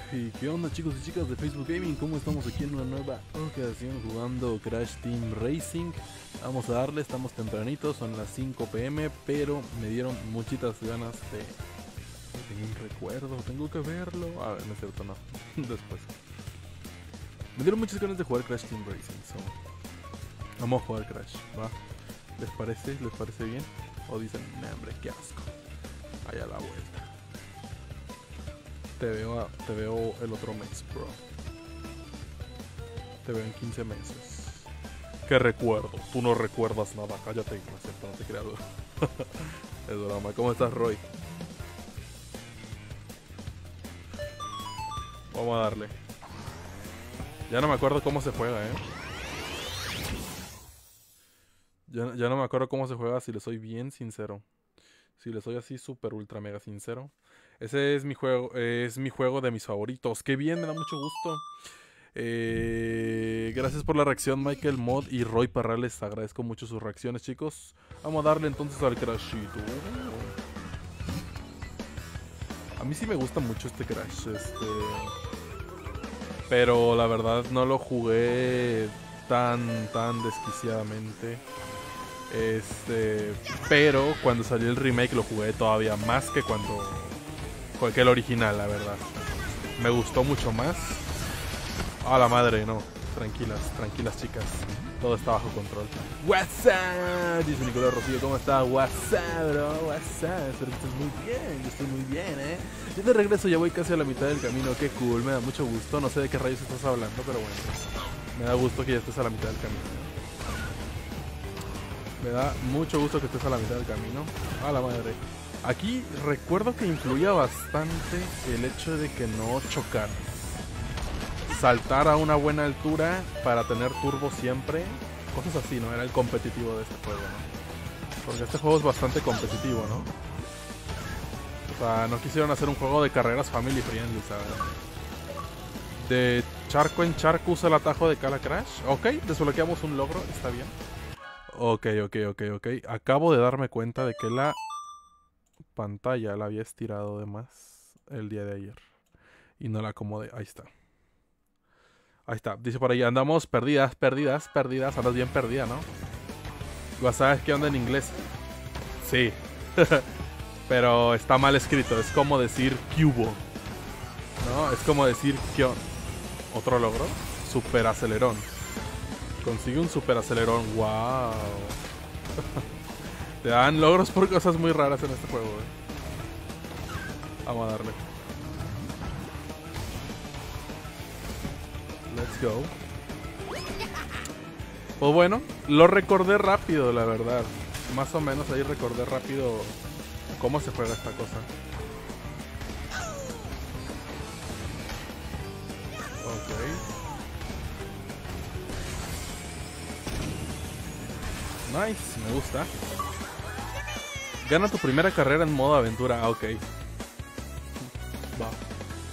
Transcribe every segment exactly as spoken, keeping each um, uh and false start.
¿Y qué onda, chicos y chicas de Facebook Gaming? ¿Cómo estamos aquí en una nueva ocasión jugando Crash Team Racing? Vamos a darle, estamos tempranitos, son las cinco pe eme, pero me dieron muchitas ganas de... Tengo un recuerdo, tengo que verlo... A ver, no es cierto, no. Después. Me dieron muchas ganas de jugar Crash Team Racing, so... Vamos a jugar Crash, ¿va? ¿Les parece? ¿Les parece bien? O dicen, nah, hombre, qué asco. Allá a la vuelta. Te veo, a, te veo el otro mes, bro. Te veo en quince meses. ¿Qué recuerdo? Tú no recuerdas nada. Cállate, no es cierto, no te creas. Es broma. ¿Cómo estás, Roy? Vamos a darle. Ya no me acuerdo cómo se juega, eh. Ya, ya no me acuerdo cómo se juega, si le soy bien sincero. Si le soy así súper ultra mega sincero. Ese es mi juego, eh, es mi juego de mis favoritos. Qué bien, me da mucho gusto. Eh, gracias por la reacción, Michael Mod y Roy Parrales. Agradezco mucho sus reacciones, chicos. Vamos a darle entonces al Crashito. A mí sí me gusta mucho este Crash. Este... Pero la verdad no lo jugué tan, tan desquiciadamente. Este, pero cuando salió el remake lo jugué todavía más que cuando que el original, la verdad. Me gustó mucho más. A la madre, no. Tranquilas, tranquilas, chicas. Todo está bajo control. What's up? Dice Nicolás Rocío, ¿cómo estás? What's up, bro? What's up? Espero que estés muy bien. Yo estoy muy bien, eh. Yo de regreso, ya voy casi a la mitad del camino. Qué cool, me da mucho gusto. No sé de qué rayos estás hablando, pero bueno. Me da gusto que ya estés a la mitad del camino. Me da mucho gusto que estés a la mitad del camino. A la madre. Aquí recuerdo que influía bastante el hecho de que no chocar. Saltar a una buena altura para tener turbo siempre. Cosas así, ¿no? Era el competitivo de este juego, ¿no? Porque este juego es bastante competitivo, ¿no? O sea, no quisieron hacer un juego de carreras family friendly, ¿sabes? De charco en charco usa el atajo de Cala Crash. Ok, desbloqueamos un logro, está bien. Ok, ok, ok, ok. Acabo de darme cuenta de que la pantalla la había estirado de más el día de ayer. Y no la acomodé. Ahí está. Ahí está. Dice por ahí, andamos perdidas, perdidas, perdidas. Andas bien perdida, ¿no? ¿Sabes qué onda en inglés? Sí. Pero está mal escrito. Es como decir cubo. ¿No? Es como decir que... ¿Otro logro? Super acelerón. Consigue un super acelerón. Wow. Te dan logros por cosas muy raras en este juego, eh. Vamos a darle. Let's go. Pues bueno, lo recordé rápido, la verdad. Más o menos ahí recordé rápido cómo se juega esta cosa. Ok. Nice, me gusta. Gana tu primera carrera en modo aventura. Ah, ok. Va.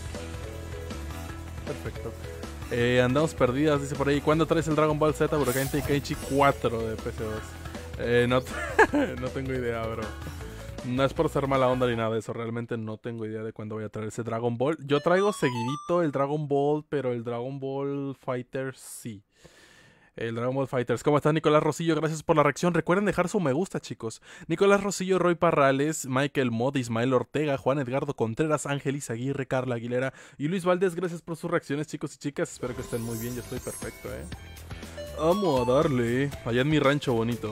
Perfecto. Eh, andamos perdidas, dice por ahí. ¿Cuándo traes el Dragon Ball Z Budokai Tenkaichi cuatro de P C dos? Eh, no, no tengo idea, bro. No es por ser mala onda ni nada de eso. Realmente no tengo idea de cuándo voy a traer ese Dragon Ball. Yo traigo seguidito el Dragon Ball, pero el Dragon Ball Fighter sí. El Dragon Ball Fighters. ¿Cómo estás, Nicolás Rosillo? Gracias por la reacción. Recuerden dejar su me gusta, chicos. Nicolás Rosillo, Roy Parrales, Michael Mod, Ismael Ortega, Juan Edgardo Contreras, Ángelis Aguirre, Carla Aguilera y Luis Valdés. Gracias por sus reacciones, chicos y chicas. Espero que estén muy bien. Yo estoy perfecto, eh. Vamos a darle. Allá en mi rancho bonito.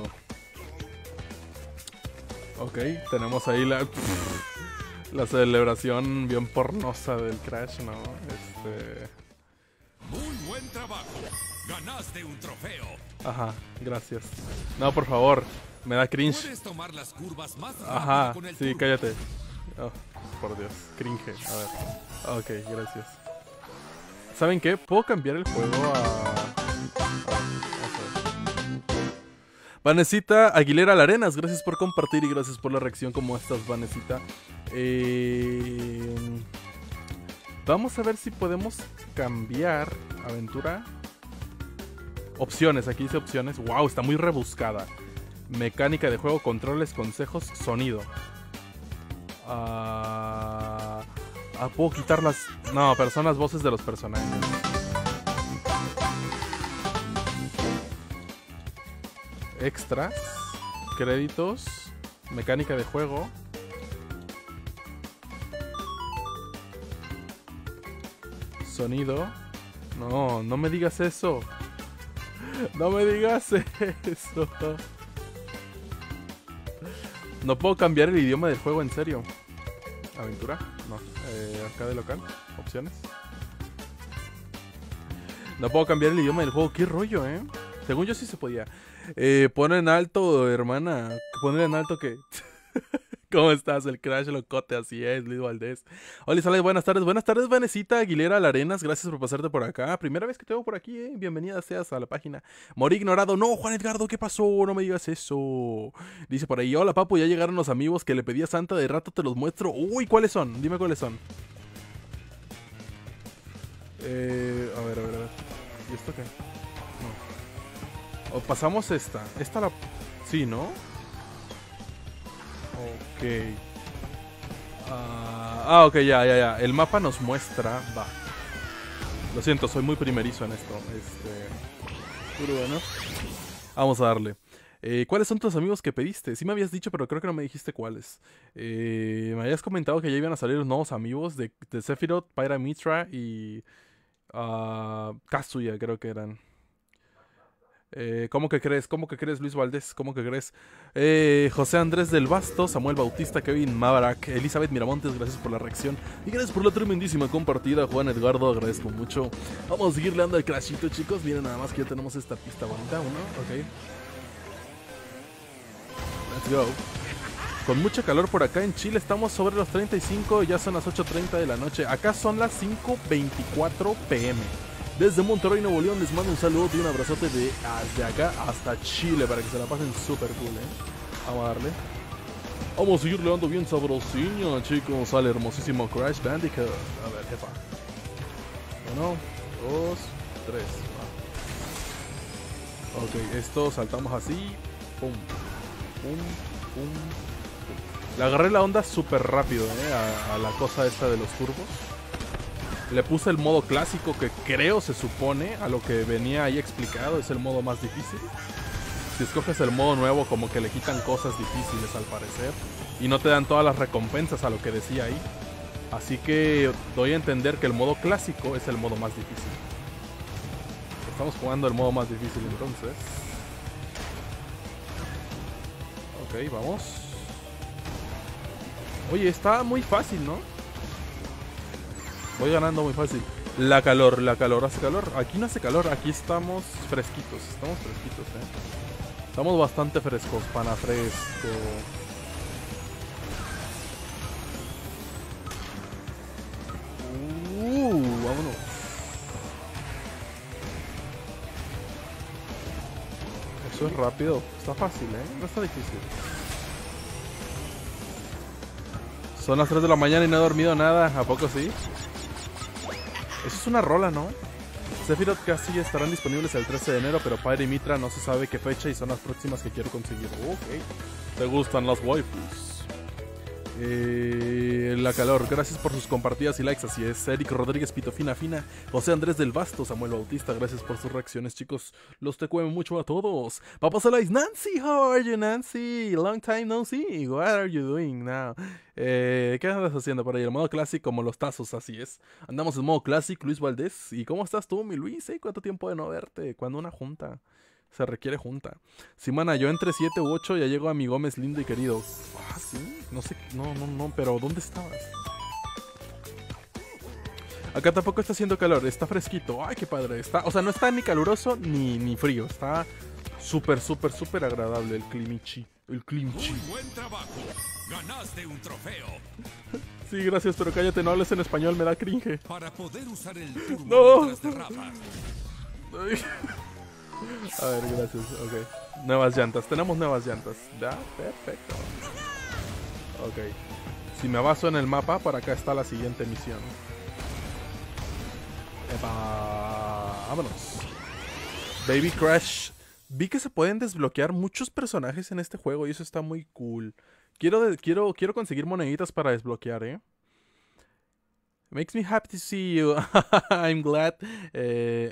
Ok, tenemos ahí la... la celebración bien pornosa del Crash, ¿no? Este... Muy buen trabajo. Ganaste un trofeo. Ajá, gracias. No, por favor, me da cringe. Puedes tomar las curvas más Ajá, con el sí, turbo. cállate. Oh, por Dios, cringe. A ver. Ok, gracias. ¿Saben qué? ¿Puedo cambiar el juego a...? a... Vanesita Aguilera Larenas, gracias por compartir y gracias por la reacción. ¿Cómo estás, Vanesita? Eh... Vamos a ver si podemos cambiar aventura. Opciones, aquí dice opciones. Wow, está muy rebuscada. Mecánica de juego, controles, consejos, sonido. Uh, Ah, puedo quitar las... No, pero son las voces de los personajes. Extras. Créditos. Mecánica de juego. Sonido. No, no me digas eso. No me digas eso. No puedo cambiar el idioma del juego, en serio. Aventura, no. Eh, arcade local, opciones. No puedo cambiar el idioma del juego. Qué rollo, eh. Según yo sí se podía. Eh, pon en alto, hermana. Ponle en alto que... ¿Cómo estás? El Crash locote, así es, Luis Valdés. Hola, Sales, buenas tardes. Buenas tardes, Vanesita Aguilera Larenas. Gracias por pasarte por acá. Primera vez que te veo por aquí, eh. Bienvenida seas a la página. Morí ignorado. No, Juan Edgardo, ¿qué pasó? No me digas eso. Dice por ahí, hola, papu, ya llegaron los amigos que le pedí a Santa. De rato te los muestro. Uy, ¿cuáles son? Dime cuáles son. Eh, a ver, a ver, a ver. ¿Y esto qué? No. O pasamos esta. Esta la... Sí, ¿no? Ok. Uh, ah, ok, ya, ya, ya. El mapa nos muestra... Va. Lo siento, soy muy primerizo en esto. Este... Pero bueno. Vamos a darle. Eh, ¿Cuáles son tus amigos que pediste? Sí me habías dicho, pero creo que no me dijiste cuáles. Eh, me habías comentado que ya iban a salir los nuevos amigos de, de Sephiroth, Pyra Mitra y... Uh, Kazuya, creo que eran. Eh, ¿Cómo que crees? ¿Cómo que crees, Luis Valdés? ¿Cómo que crees? Eh, José Andrés del Basto, Samuel Bautista, Kevin Mavarack, Elizabeth Miramontes, gracias por la reacción. Y gracias por la tremendísima compartida, Juan Edgardo, agradezco mucho. Vamos a seguirle dando al crashito, chicos. Miren nada más que ya tenemos esta pista bonita, ¿no? Ok. Let's go. Con mucho calor por acá en Chile, estamos sobre los treinta y cinco, ya son las ocho treinta de la noche. Acá son las cinco veinticuatro pm. Desde Monterrey, Nuevo León, les mando un saludo y un abrazote de, de acá hasta Chile para que se la pasen súper cool, ¿eh? Vamos a darle. Vamos a seguirle dando bien sabrosiño, chicos, al hermosísimo Crash Bandicoot. A ver, jefa. Uno, dos, tres. Va. Ok, esto saltamos así. Pum, pum, pum, pum. Le agarré la onda súper rápido, ¿eh? A, a la cosa esta de los turbos. Le puse el modo clásico que creo se supone a lo que venía ahí explicado. Es el modo más difícil. Si escoges el modo nuevo como que le quitan cosas difíciles al parecer. Y no te dan todas las recompensas a lo que decía ahí. Así que doy a entender que el modo clásico es el modo más difícil. Estamos jugando el modo más difícil entonces. Ok, vamos. Oye, está muy fácil, ¿no? Voy ganando muy fácil. La calor, la calor, hace calor. Aquí no hace calor, aquí estamos fresquitos. Estamos fresquitos, eh. Estamos bastante frescos, pana fresco. Uh, vámonos. Eso es rápido. Está fácil, eh. No está difícil. Son las tres de la mañana y no he dormido nada. ¿A poco sí? Eso es una rola, ¿no? Sephiroth casi ya estarán disponibles el trece de enero, pero Pyra y Mitra no se sabe qué fecha y son las próximas que quiero conseguir. Ok. ¿Te gustan las waifus? Eh, la calor, gracias por sus compartidas y likes, así es. Eric Rodríguez, Pito Fina Fina, José Andrés del Basto, Samuel Bautista, gracias por sus reacciones, chicos. Los te cuemo mucho a todos. Papas Alice, Nancy, how are you, Nancy? Long time no see. What are you doing now? Eh, ¿Qué andas haciendo por ahí? El modo clásico como los tazos, así es. Andamos en modo clásico, Luis Valdés. ¿Y cómo estás tú, mi Luis? ¿Eh? ¿Cuánto tiempo de no verte? ¿Cuándo una junta? Se requiere junta. Simana, yo entre siete u ocho ya llego a mi Gómez lindo y querido. Ah, sí. No sé. No, no, no. Pero ¿dónde estabas? Acá tampoco está haciendo calor. Está fresquito. Ay, qué padre. Está, o sea, no está ni caluroso ni, ni frío. Está súper, súper, súper agradable el climichi. El climichi. Muy buen trabajo. Ganaste un trofeo. Sí, gracias, pero cállate. No hables en español. Me da cringe. Para poder usar el turbo No. mientras derrapas. Ay. A ver, gracias, ok. Nuevas llantas, tenemos nuevas llantas. Ya, perfecto. Ok. Si me baso en el mapa, por acá está la siguiente misión. Epa, vámonos. Baby Crash. Vi que se pueden desbloquear muchos personajes en este juego y eso está muy cool. Quiero, quiero, quiero conseguir moneditas para desbloquear, ¿eh? Makes me happy to see you. I'm glad. Eh,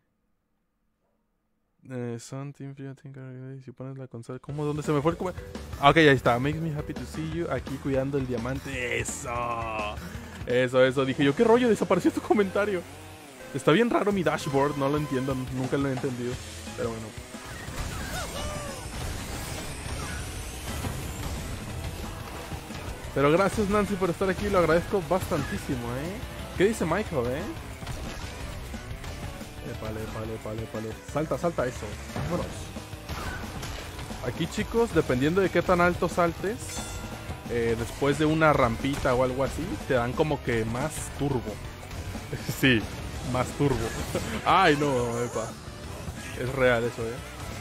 eh, something, si pones la consola. ¿Cómo? ¿Dónde se me fue el comentario? Ah, ok, ahí está. Makes me happy to see you. Aquí cuidando el diamante. Eso. Eso, eso. Dije yo, ¿qué rollo? Desapareció tu comentario. Está bien raro mi dashboard. No lo entiendo. Nunca lo he entendido. Pero bueno. Pero gracias, Nancy, por estar aquí. Lo agradezco bastantísimo, ¿eh? ¿Qué dice Michael, eh? Épale, épale, épale, épale. Salta, salta eso. Vámonos. Aquí, chicos, dependiendo de qué tan alto saltes, eh, después de una rampita o algo así, te dan como que más turbo. Sí, más turbo. Ay, no, epa. Es real eso, ¿eh?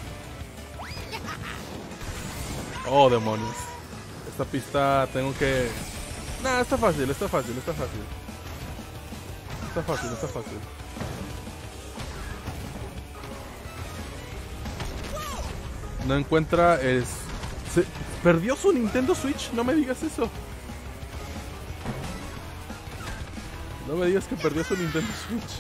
Oh, demonios. Esta pista tengo que... Nah, está fácil, está fácil, está fácil. Está fácil, está fácil. No encuentra... Es... Se... ¿Perdió su Nintendo Switch? No me digas eso. No me digas que perdió su Nintendo Switch.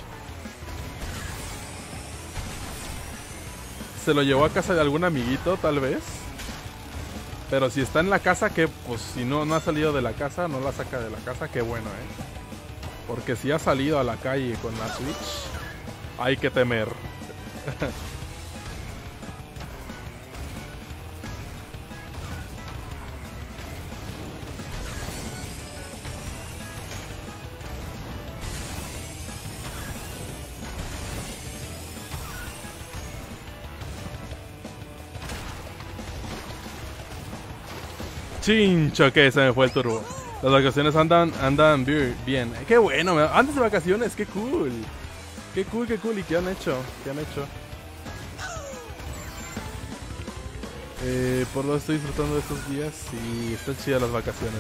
Se lo llevó a casa de algún amiguito, tal vez. Pero si está en la casa, que pues si no, no ha salido de la casa, no la saca de la casa, qué bueno, ¿eh? Porque si ha salido a la calle con la Switch, hay que temer. Chincho, que se me fue el turbo. Las vacaciones andan andan bien. Qué bueno, antes de vacaciones, qué cool. Qué cool, qué cool. ¿Y qué han hecho? ¿Qué han hecho? Eh, por lo estoy disfrutando de estos días y están chidas las vacaciones.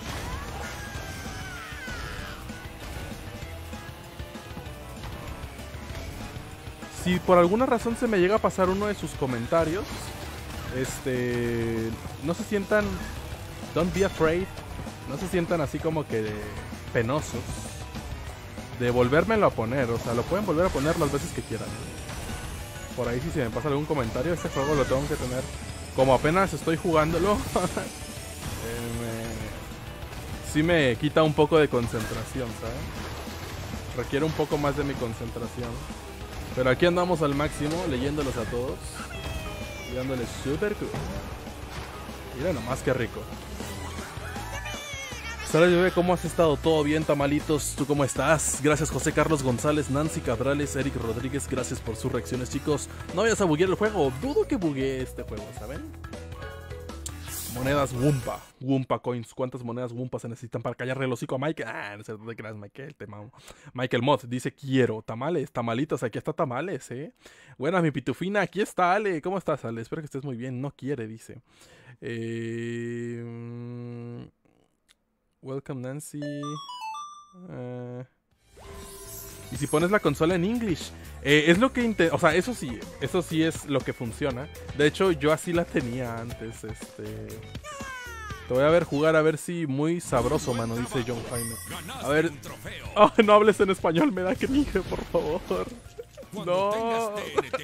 Si por alguna razón se me llega a pasar uno de sus comentarios, este, no se sientan, don't be afraid, no se sientan así como que penosos de volvérmelo a poner. O sea, lo pueden volver a poner las veces que quieran. Por ahí si se me pasa algún comentario, este juego lo tengo que tener. Como apenas estoy jugándolo, eh, me, sí me quita un poco de concentración, ¿sabes? Requiere un poco más de mi concentración. Pero aquí andamos al máximo, leyéndolos a todos. Y dándoles super cool. Mira nomás qué rico. Sara, bebé, ¿cómo has estado? ¿Todo bien, tamalitos? ¿Tú cómo estás? Gracias, José Carlos González, Nancy Cabrales, Eric Rodríguez. Gracias por sus reacciones, chicos. No vayas a buguear el juego. Dudo que buguee este juego, ¿saben? Monedas Wumpa. Wumpa Coins. ¿Cuántas monedas Wumpa se necesitan para callarle el hocico a Michael? Ah, no sé dónde creas, Michael. Te mamo. Michael Mod dice: quiero tamales, tamalitos. Aquí está tamales, ¿eh? Buenas, mi pitufina. Aquí está Ale. ¿Cómo estás, Ale? Espero que estés muy bien. No quiere, dice. Eh... Welcome, Nancy. Uh... Y si pones la consola en English, eh, es lo que intento. O sea, eso sí, eso sí es lo que funciona. De hecho, yo así la tenía antes. Este. Te voy a ver jugar, a ver si muy sabroso, mano, dice John Jaime. A ver. Oh, no hables en español, me da cringe, por favor. No.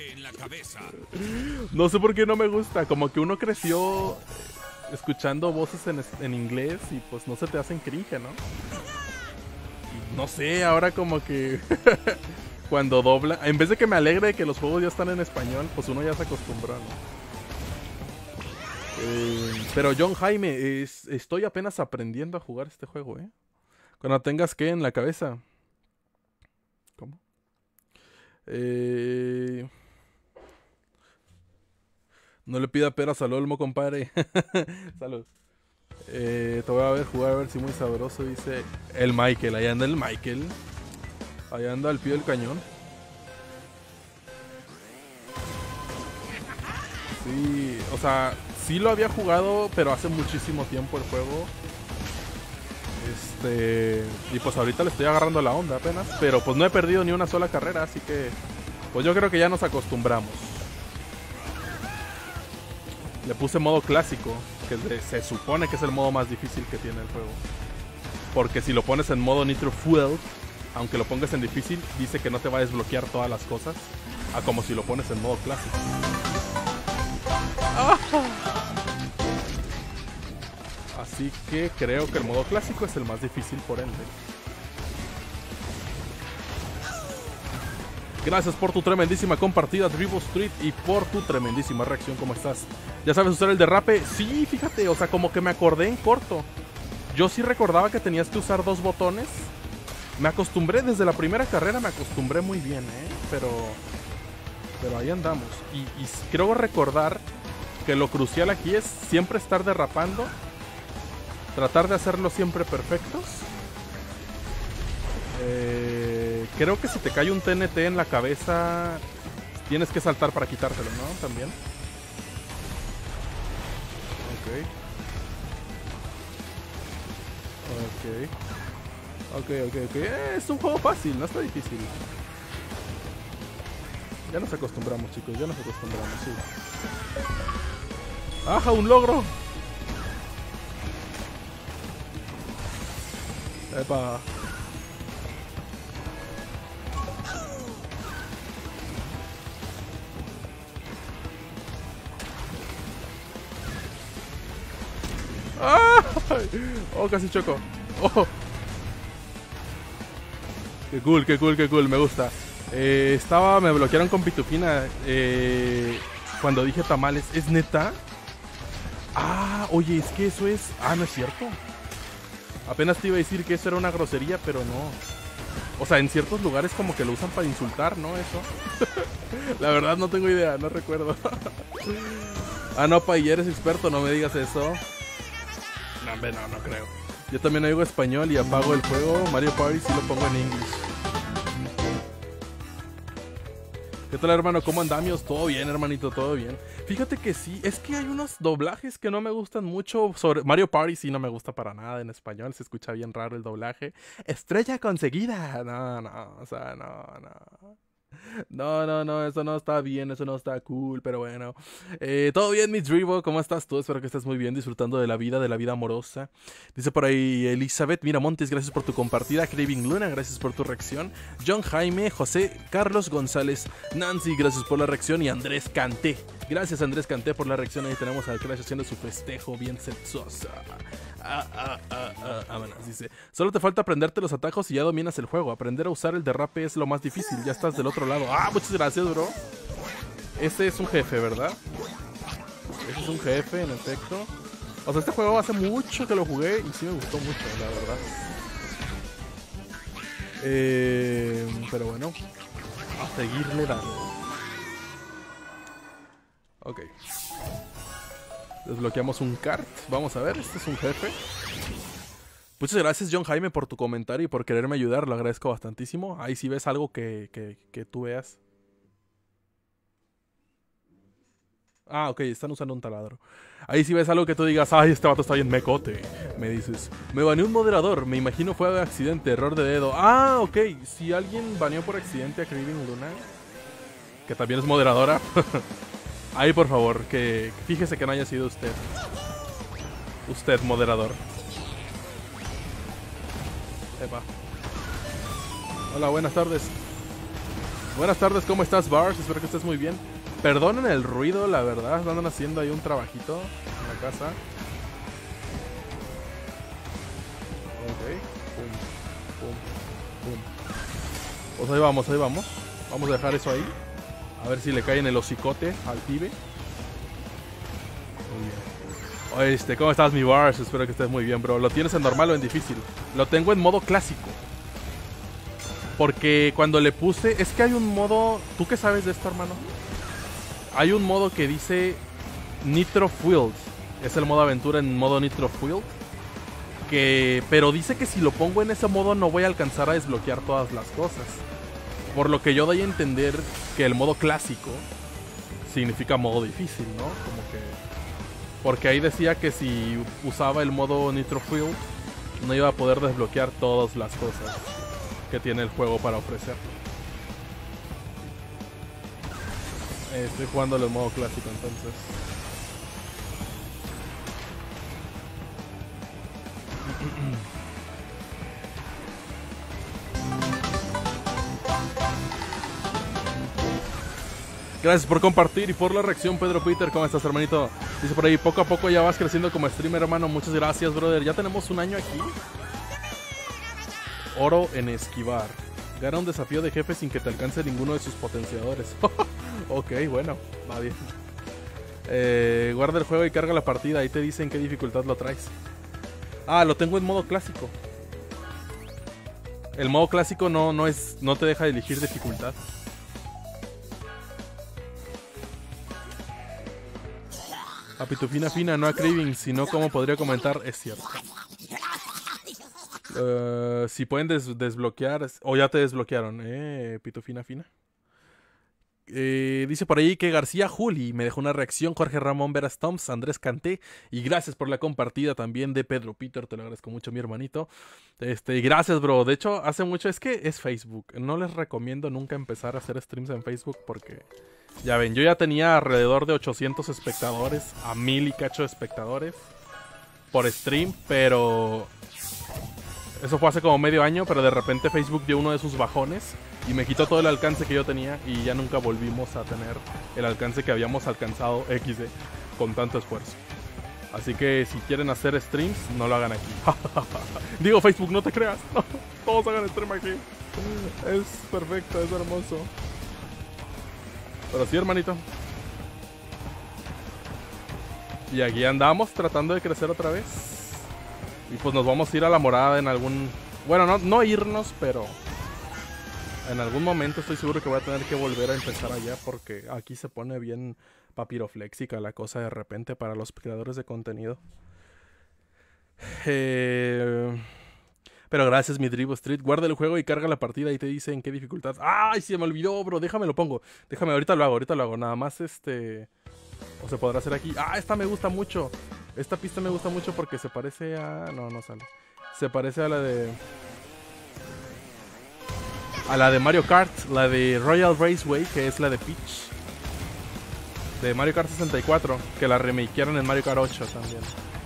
No sé por qué no me gusta. Como que uno creció escuchando voces en, en inglés y pues no se te hacen cringe, ¿no? No sé, ahora como que cuando dobla, en vez de que me alegre de que los juegos ya están en español, pues uno ya se acostumbra, ¿no? Eh, pero John Jaime, es, estoy apenas aprendiendo a jugar este juego, ¿eh? Cuando tengas que en la cabeza. ¿Cómo? Eh... No le pida peras al olmo, compadre. Salud. Eh, te voy a ver jugar, a ver si muy sabroso, dice el Michael. Ahí anda el Michael. Ahí anda al pie del cañón. Sí, o sea, sí lo había jugado, pero hace muchísimo tiempo el juego. Este... Y pues ahorita le estoy agarrando la onda apenas. Pero pues no he perdido ni una sola carrera, así que... Pues yo creo que ya nos acostumbramos. Le puse modo clásico, que se supone que es el modo más difícil que tiene el juego. Porque si lo pones en modo Nitro Fuel, aunque lo pongas en difícil, dice que no te va a desbloquear todas las cosas, a como si lo pones en modo clásico. ¡Ah! Así que creo que el modo clásico es el más difícil por ende. Gracias por tu tremendísima compartida, Drivo Street, y por tu tremendísima reacción. ¿Cómo estás? ¿Ya sabes usar el derrape? Sí, fíjate, o sea, como que me acordé en corto. Yo sí recordaba que tenías que usar dos botones. Me acostumbré, desde la primera carrera me acostumbré muy bien, ¿eh? Pero, pero ahí andamos. Y, y creo recordar que lo crucial aquí es siempre estar derrapando. Tratar de hacerlo siempre perfectos. Eh, creo que si te cae un T N T en la cabeza, tienes que saltar para quitártelo, ¿no? También. Ok. Ok. Ok, ok, ok. Eh, es un juego fácil, no está difícil. Ya nos acostumbramos, chicos, ya nos acostumbramos, sí. ¡Ajá, un logro! Epa. ¡Ah! Oh, casi choco. Oh. Qué cool, qué cool, qué cool, me gusta. Eh, estaba, me bloquearon con Pitufina eh, cuando dije tamales. ¿Es neta? Ah, oye, es que eso es... Ah, no es cierto. Apenas te iba a decir que eso era una grosería, pero no. O sea, en ciertos lugares como que lo usan para insultar, ¿no? Eso. La verdad no tengo idea, no recuerdo. Ah, no, pa, y eres experto, no me digas eso. No, hombre, no, no creo. Yo también oigo español y apago el juego. Mario Party sí lo pongo en inglés. ¿Qué tal, hermano? ¿Cómo andamios? Todo bien, hermanito, todo bien. Fíjate que sí, es que hay unos doblajes que no me gustan mucho. Sobre Mario Party sí no me gusta para nada en español. Se escucha bien raro el doblaje. Estrella conseguida. No, no, o sea, no, no. No, no, no, eso no está bien, eso no está cool, pero bueno. Eh, todo bien, mi Drivo, ¿cómo estás tú? Espero que estés muy bien, disfrutando de la vida, de la vida amorosa. Dice por ahí Elizabeth Miramontes, gracias por tu compartida. Craving Luna, gracias por tu reacción. John Jaime, José Carlos González, Nancy, gracias por la reacción. Y Andrés Canté, gracias Andrés Canté por la reacción. Ahí tenemos al Crash haciendo su festejo bien sexosa. Ah, ah, ah, ah, ah, bueno, dice, solo te falta aprenderte los atajos y ya dominas el juego. Aprender a usar el derrape es lo más difícil. Ya estás del otro lado. Ah, muchas gracias, bro. Este es un jefe, ¿verdad? Este es un jefe, en efecto. O sea, este juego hace mucho que lo jugué y sí me gustó mucho, la verdad. Eh, pero bueno, a seguirle dando. Ok. Desbloqueamos un kart. Vamos a ver, este es un jefe. Muchas gracias, John Jaime, por tu comentario y por quererme ayudar. Lo agradezco bastantísimo. Ahí si ves algo que, que, que tú veas. Ah, ok, están usando un taladro. Ahí si ves algo que tú digas, ay, este vato está bien mecote. Me dices, me baneó un moderador. Me imagino fue accidente, error de dedo. Ah, ok, si alguien baneó por accidente a Craving Luna, que también es moderadora. Ahí, por favor, que fíjese que no haya sido usted. Usted, moderador. Epa. Hola, buenas tardes. Buenas tardes, ¿cómo estás, Bars? Espero que estés muy bien. Perdonen el ruido, la verdad. Andan haciendo ahí un trabajito en la casa. Ok. Pum, pum, pum. Pues ahí vamos, ahí vamos. Vamos a dejar eso ahí. A ver si le cae en el hocicote al pibe. Muy bien. Oye, este, ¿cómo estás, mi Bars? Espero que estés muy bien, bro. ¿Lo tienes en normal o en difícil? Lo tengo en modo clásico. Porque cuando le puse... Es que hay un modo... ¿Tú qué sabes de esto, hermano? Hay un modo que dice Nitro Fueled. Es el modo aventura en modo Nitro Fueled. Que... Pero dice que si lo pongo en ese modo no voy a alcanzar a desbloquear todas las cosas. Por lo que yo doy a entender que el modo clásico significa modo difícil, ¿no? Como que... Porque ahí decía que si usaba el modo Nitro Fuel no iba a poder desbloquear todas las cosas que tiene el juego para ofrecer. Eh, estoy jugándolo en modo clásico, entonces. Gracias por compartir y por la reacción, Pedro Peter. ¿Cómo estás, hermanito? Dice por ahí, poco a poco ya vas creciendo como streamer, hermano. Muchas gracias, brother. Ya tenemos un año aquí. Oro en esquivar. Gana un desafío de jefe sin que te alcance ninguno de sus potenciadores. Ok, bueno, va bien. Eh, guarda el juego y carga la partida. Ahí te dicen qué dificultad lo traes. Ah, lo tengo en modo clásico. El modo clásico no, no, es, no te deja elegir dificultad. A Pitufina Fina, no a Craving, sino como podría comentar, es cierto. Uh, si pueden des desbloquear, o ya te desbloquearon, eh, Pitufina Fina. Eh, dice por ahí que García Juli me dejó una reacción, Jorge Ramón Veras Toms, Andrés Canté, y gracias por la compartida también de Pedro Peter, te lo agradezco mucho, mi hermanito. Este, gracias, bro. De hecho, hace mucho, es que es Facebook. No les recomiendo nunca empezar a hacer streams en Facebook porque, ya ven, yo ya tenía alrededor de ochocientos espectadores, a mil y cacho de espectadores por stream, pero eso fue hace como medio año, pero de repente Facebook dio uno de sus bajones y me quitó todo el alcance que yo tenía y ya nunca volvimos a tener el alcance que habíamos alcanzado equis de con tanto esfuerzo. Así que si quieren hacer streams, no lo hagan aquí. Digo, Facebook, no te creas. No, todos hagan stream aquí. Es perfecto, es hermoso. Pero sí, hermanito. Y aquí andamos tratando de crecer otra vez. Y pues nos vamos a ir a la morada en algún... Bueno, no, no irnos, pero... En algún momento estoy seguro que voy a tener que volver a empezar allá porque aquí se pone bien papirofléxica la cosa de repente para los creadores de contenido. Eh... Pero gracias, mi Drivo Street. Guarda el juego y carga la partida y te dice en qué dificultad. ¡Ay, se me olvidó, bro! Déjame lo pongo. Déjame, ahorita lo hago, ahorita lo hago. Nada más este... O se podrá hacer aquí. ¡Ah, esta me gusta mucho! Esta pista me gusta mucho porque se parece a... No, no sale. Se parece a la de... A la de Mario Kart, la de Royal Raceway, que es la de Peach. De Mario Kart sesenta y cuatro, que la remakearon en Mario Kart ocho también.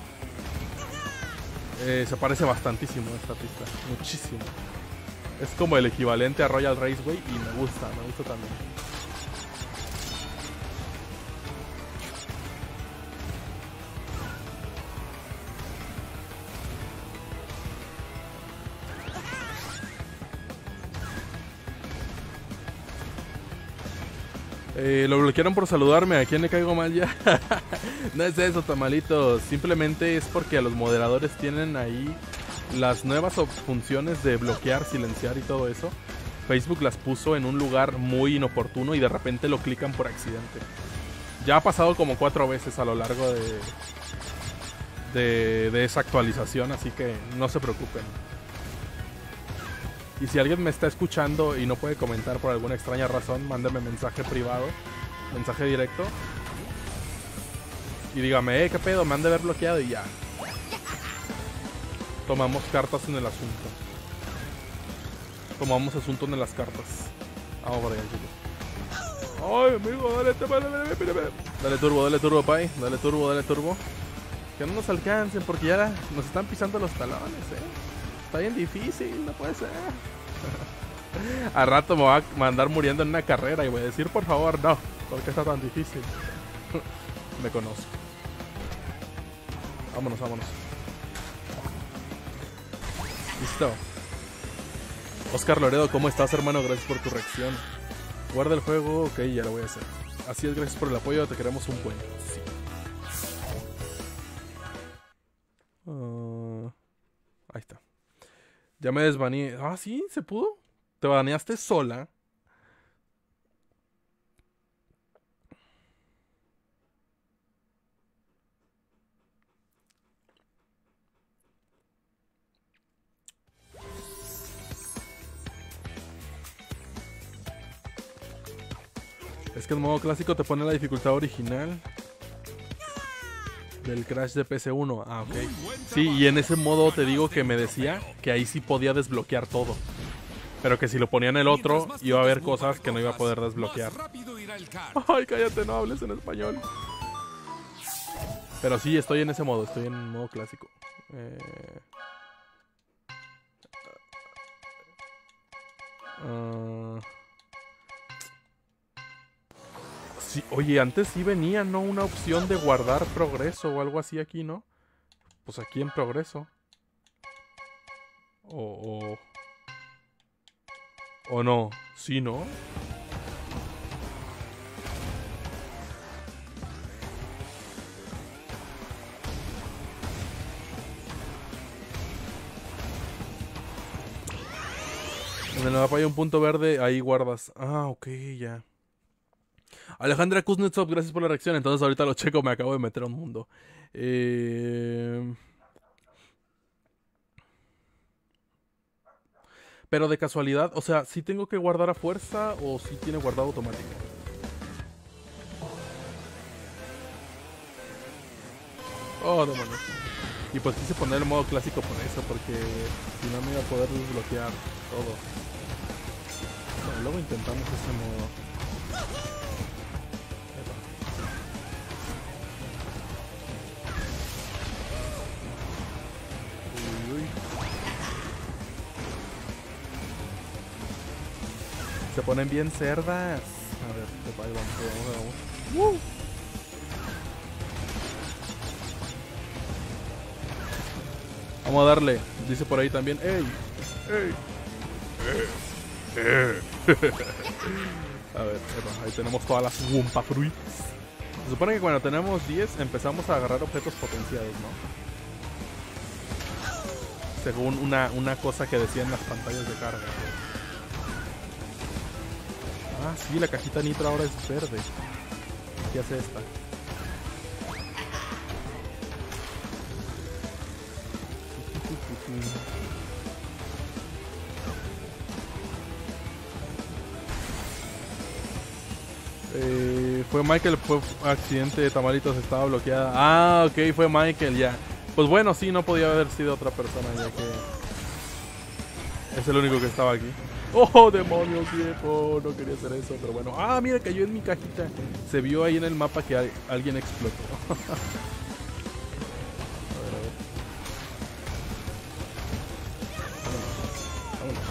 Eh, se parece bastantísimo a esta pista, muchísimo. Es como el equivalente a Royal Raceway y me gusta, me gusta también. Eh, lo bloquearon por saludarme. ¿A quién le caigo mal ya? No es eso, tamalitos. Simplemente es porque a los moderadores tienen ahí las nuevas funciones de bloquear, silenciar y todo eso. Facebook las puso en un lugar muy inoportuno y de repente lo clican por accidente. Ya ha pasado como cuatro veces a lo largo de, de, de esa actualización, así que no se preocupen. Y si alguien me está escuchando y no puede comentar por alguna extraña razón, mándeme mensaje privado, mensaje directo. Y dígame, eh, qué pedo, me han de haber bloqueado y ya. Tomamos cartas en el asunto. Tomamos asunto en las cartas. Vamos por allá, chicos. Ay, amigo, dale, dale, dale, dale, dale. Dale turbo, dale turbo, pay. Dale turbo, dale turbo. Que no nos alcancen porque ya nos están pisando los talones, eh. Está bien difícil, no puede ser. Al rato me va a mandar muriendo en una carrera y voy a decir, por favor, no, porque está tan difícil. Me conozco. Vámonos, vámonos. Listo. Oscar Loredo, ¿cómo estás, hermano? Gracias por tu reacción. Guarda el juego, ok, ya lo voy a hacer. Así es, gracias por el apoyo, te queremos un buen. Sí. Uh, ahí está. Ya me desbaneé. Ah, sí, ¿se pudo? Te baneaste sola. Es que el modo clásico te pone la dificultad original del Crash de P S uno. Ah, ok. Sí, y en ese modo te digo que me decía que ahí sí podía desbloquear todo. Pero que si lo ponía en el otro, iba a haber cosas que no iba a poder desbloquear. Ay, cállate, no hables en español. Pero sí, estoy en ese modo, estoy en modo clásico. Eh... Uh... Sí, oye, antes sí venía, ¿no? Una opción de guardar progreso o algo así aquí, ¿no? Pues aquí en progreso. O... O, o no. Sí, ¿no? En el mapa hay un punto verde, ahí guardas. Ah, ok, ya. Alejandra Kuznetsov, gracias por la reacción. Entonces ahorita lo checo, me acabo de meter a un mundo. Eh... Pero de casualidad, o sea, ¿sí tengo que guardar a fuerza o sí tiene guardado automático? Oh, demonios. Y pues quise poner el modo clásico por eso, porque si no me iba a poder desbloquear todo. Bueno, luego intentamos ese modo. Uy, uy. Se ponen bien cerdas. A ver, ahí vamos, ahí vamos, ahí vamos. ¡Uh! Vamos a darle, dice por ahí también. ¡Ey! ¡Ey! A ver, ahí tenemos todas las Wumpa Fruits. Se supone que cuando tenemos diez empezamos a agarrar objetos potenciados, ¿no? Según una, una cosa que decían las pantallas de carga. Ah, sí, la cajita nitro ahora es verde. ¿Qué hace esta? Eh, fue Michael, fue accidente de tamalitos, estaba bloqueada. Ah, ok, fue Michael, ya. Pues bueno, sí, no podía haber sido otra persona, ya que es el único que estaba aquí. ¡Oh, demonios, viejo! No quería hacer eso, pero bueno. ¡Ah, mira, cayó en mi cajita! Se vio ahí en el mapa que alguien explotó. A ver, a ver. Vámonos,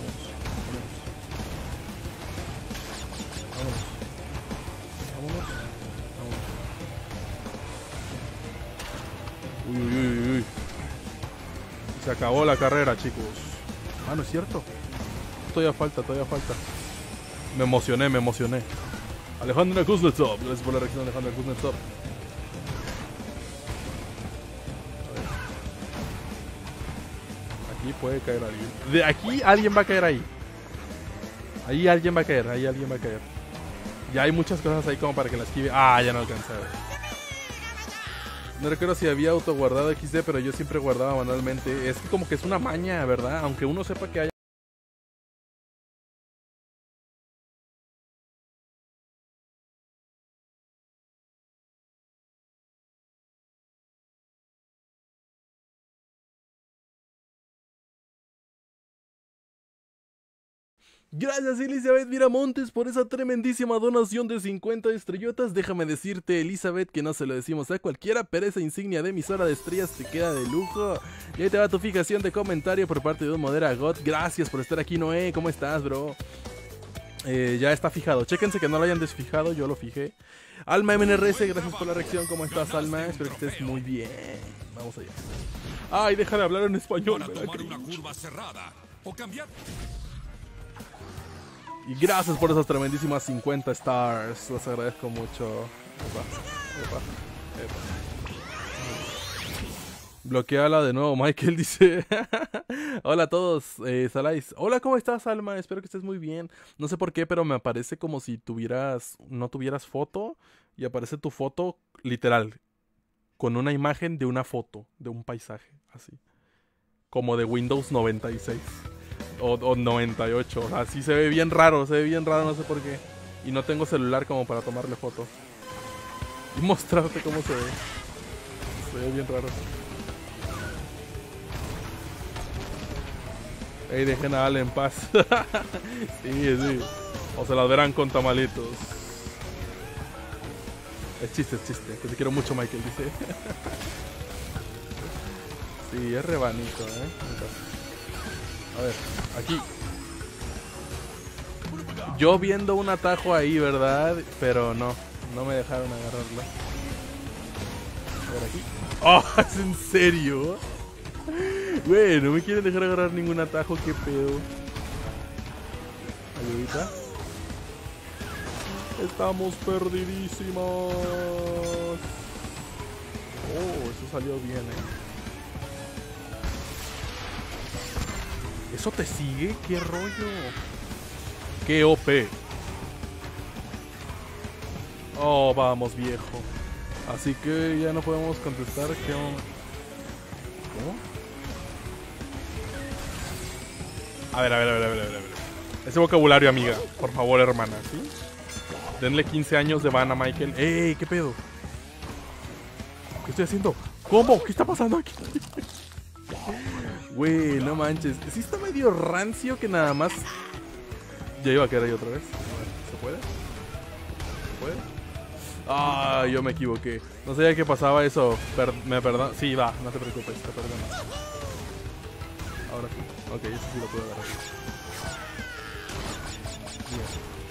vámonos, vámonos. Vámonos, vámonos. Uy, uy, uy, uy. Se acabó la carrera, chicos. Ah, no es cierto. Todavía falta, todavía falta. Me emocioné, me emocioné. Alejandra Kuznetsov, gracias por la reacción, Alejandra Kuznetsov. Aquí puede caer alguien. De aquí alguien va a caer ahí. Ahí alguien va a caer, ahí alguien va a caer. Ya hay muchas cosas ahí como para que la esquive. Ah, ya no alcancé a ver. No recuerdo si había auto guardado equis de, pero yo siempre guardaba manualmente. Es que como que es una maña, ¿verdad? Aunque uno sepa que hay. Gracias, Elizabeth Miramontes, por esa tremendísima donación de cincuenta estrellotas. Déjame decirte, Elizabeth, que no se lo decimos a cualquiera, pero esa insignia de emisora de estrellas te queda de lujo. Y ahí te va tu fijación de comentario por parte de un Modera God. Gracias por estar aquí, Noé. ¿Cómo estás, bro? Eh, ya está fijado. Chéquense que no lo hayan desfijado, yo lo fijé. Alma M N R S, gracias por la reacción. ¿Cómo estás, Alma? Espero que estés muy bien. Vamos allá. Ay, deja de hablar en español. Para tomar una curva cerrada o cambiar. Y gracias por esas tremendísimas cincuenta stars. Los agradezco mucho. Epa, epa, epa. Bloqueala de nuevo, Michael dice. Hola a todos, eh, Salais. Hola, ¿cómo estás, Alma? Espero que estés muy bien. No sé por qué, pero me aparece como si tuvieras, no tuvieras foto. Y aparece tu foto literal. Con una imagen de una foto, de un paisaje, así. Como de Windows noventa y seis. O, o noventa y ocho, así se ve bien raro, se ve bien raro, no sé por qué. Y no tengo celular como para tomarle foto y mostrarte cómo se ve. Se ve bien raro. Ey, dejen a Ale en paz. Sí, sí. O se las verán con tamalitos. Es chiste, es chiste. Que te quiero mucho, Michael, dice. Sí, es rebanito, eh. A ver, aquí. Yo viendo un atajo ahí, ¿verdad? Pero no. No me dejaron agarrarla. Por aquí. ¡Oh! ¿Es en serio? Güey, no me quieren dejar agarrar ningún atajo. ¿Qué pedo? Ayudita. Estamos perdidísimos. Oh, eso salió bien, eh. ¿Eso te sigue? ¿Qué rollo? ¡Qué O P! Oh, vamos, viejo. Así que ya no podemos contestar. ¿Qué onda? ¿Cómo? A ver, a ver, a ver, a ver, a ver. Ese vocabulario, amiga. Por favor, hermana, ¿sí? Denle quince años de van a Michael. ¡Ey! ¿Qué pedo? ¿Qué estoy haciendo? ¿Cómo? ¿Qué está pasando aquí? Güey, no manches. Sí está medio rancio que nada más... Ya iba a quedar ahí otra vez. A ver, ¿se puede? ¿Se puede? Ah, yo me equivoqué. No sabía que pasaba eso. Per me perdón. Sí, va, no te preocupes, te perdono. Ahora sí. Ok, eso sí lo puedo agarrar. Bien.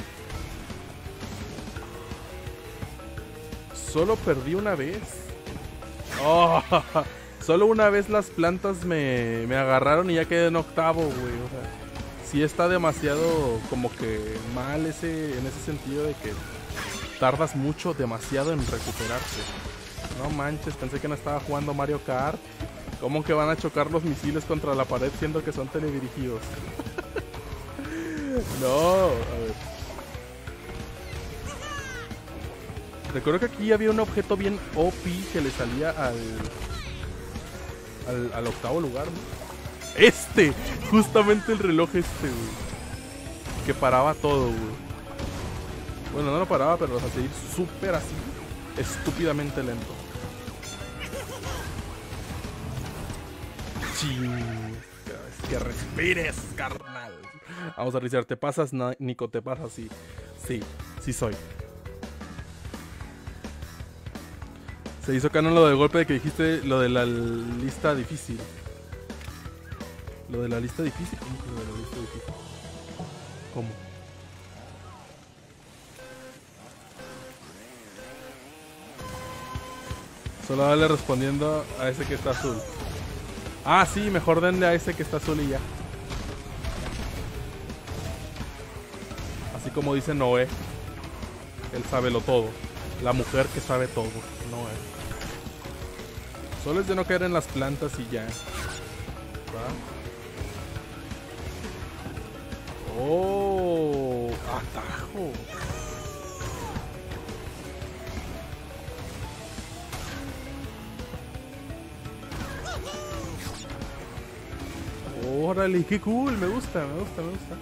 Solo perdí una vez. Oh, solo una vez las plantas me, me agarraron y ya quedé en octavo, güey. O sea, sí está demasiado como que mal ese, en ese sentido de que tardas mucho, demasiado en recuperarse. No manches, pensé que no estaba jugando Mario Kart. ¿Cómo que van a chocar los misiles contra la pared siendo que son teledirigidos? No, a ver. Recuerdo que aquí había un objeto bien O P que le salía al, al, al octavo lugar, ¿no? Este, justamente el reloj este, güey. Que paraba todo, güey. Bueno, no lo paraba, pero vas a seguir súper así, estúpidamente lento. Ching. Que respires, carnal. Vamos a revisar, ¿te pasas, Nico? ¿Te pasas? Sí, sí, sí soy. Se hizo canon lo del golpe de que dijiste lo de la lista difícil. Lo de la lista difícil. ¿Cómo que lo de la lista difícil? ¿Cómo? Solo dale respondiendo a ese que está azul. Ah, sí, mejor denle a ese que está azul y ya. Así como dice Noé. Él sabe lo todo. La mujer que sabe todo. Noé. Solo es de no caer en las plantas y ya. ¿Va? Oh, atajo. Órale, qué cool, me gusta, me gusta, me gusta.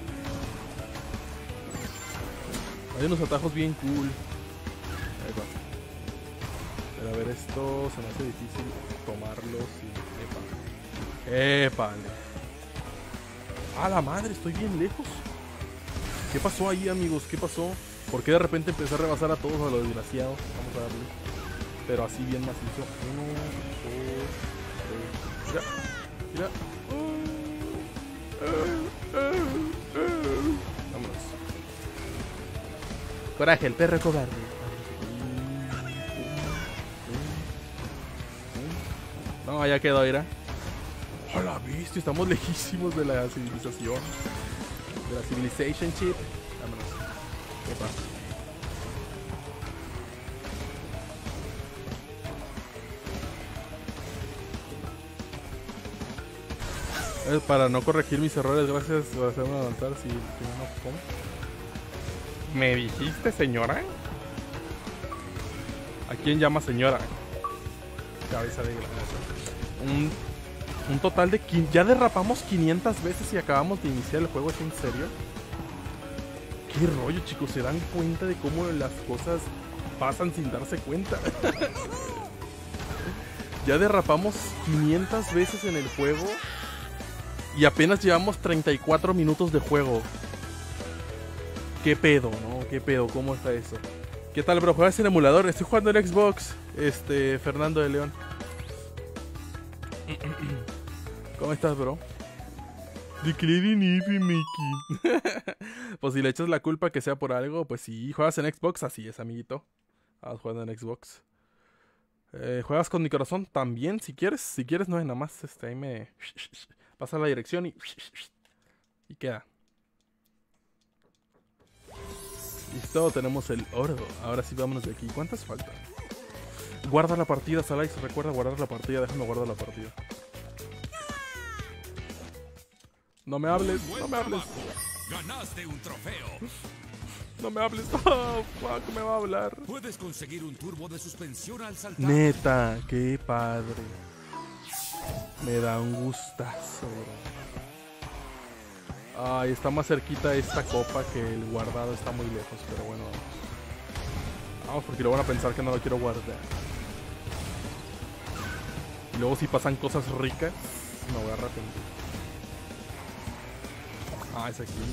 Hay unos atajos bien cool. Ahí va. Pero a ver, esto se me hace difícil tomarlos y... ¡Epa! ¡Épale! ¡A la madre! Estoy bien lejos. ¿Qué pasó ahí, amigos? ¿Qué pasó? ¿Por qué de repente empecé a rebasar a todos a los desgraciados? Vamos a darle. Pero así bien macizo. Uno, dos, tres. Mira, mira. Vámonos. Coraje, el perro cobarde. No, ya quedó, mira. Hola, viste, estamos lejísimos de la civilización. De la civilization chip. Vámonos. ¿Qué pasa? Para no corregir mis errores, gracias por hacerme avanzar. Si, si no, ¿cómo? ¿Me dijiste, señora? ¿A quién llama señora? Cabeza de grasa. Un, un total de... Ya derrapamos quinientas veces y acabamos de iniciar el juego. ¿Es en serio? ¿Qué rollo, chicos? ¿Se dan cuenta de cómo las cosas pasan sin darse cuenta? Ya derrapamos quinientas veces en el juego. Y apenas llevamos treinta y cuatro minutos de juego. ¿Qué pedo, no? ¿Qué pedo? ¿Cómo está eso? ¿Qué tal, bro? ¿Juegas en emulador? Estoy jugando en Xbox. Este, Fernando de León. ¿Cómo estás, bro? De creer en Eevee, Mickey. Pues si le echas la culpa que sea por algo, pues si juegas en Xbox, así es, amiguito. Ah, jugando en Xbox. Eh, ¿Juegas con mi corazón? También, si quieres. Si quieres, no es nada más. Este, ahí me... Pasa la dirección y... Y queda. Listo, tenemos el oro. Ahora sí, vámonos de aquí. ¿Cuántas faltan? Guarda la partida, Salais. Recuerda guardar la partida. Déjame guardar la partida. No me hables, no me hables. Ganaste un trofeo. No me hables. Oh, fuck, me va a hablar. Puedes conseguir un turbo de suspensión al saltar. Neta, qué padre. Me da un gustazo, bro. Ay, está más cerquita esta copa que el guardado está muy lejos, pero bueno, vamos. Vamos, porque lo van a pensar que no lo quiero guardar. Y luego si pasan cosas ricas, me voy a arrepentir. Ah, es aquí.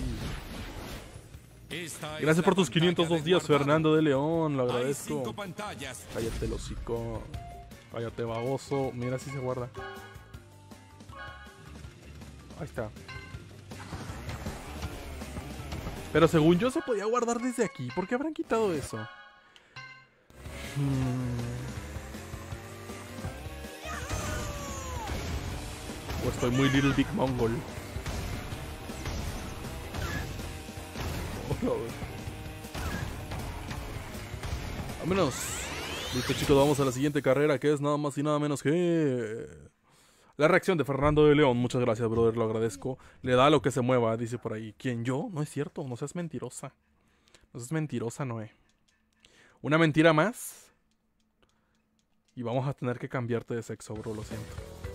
Esta Gracias es por la tus quinientos dos pantalla días, de guardado. Fernando de León, lo Hay agradezco. cinco pantallas. Cállate, el hocico. Cállate, baboso. Mira si se guarda. Ahí está. Pero según yo se podía guardar desde aquí. ¿Por qué habrán quitado eso? Hmm. O estoy muy Little Big Mongol. Oh, no. Vámonos. Listo, chicos, vamos a la siguiente carrera, que es nada más y nada menos que... La reacción de Fernando de León. Muchas gracias, brother, lo agradezco. Le da lo que se mueva, dice por ahí. ¿Quién, yo? No es cierto, no seas mentirosa. No seas mentirosa, Noé. Una mentira más. Y vamos a tener que cambiarte de sexo, bro, lo siento.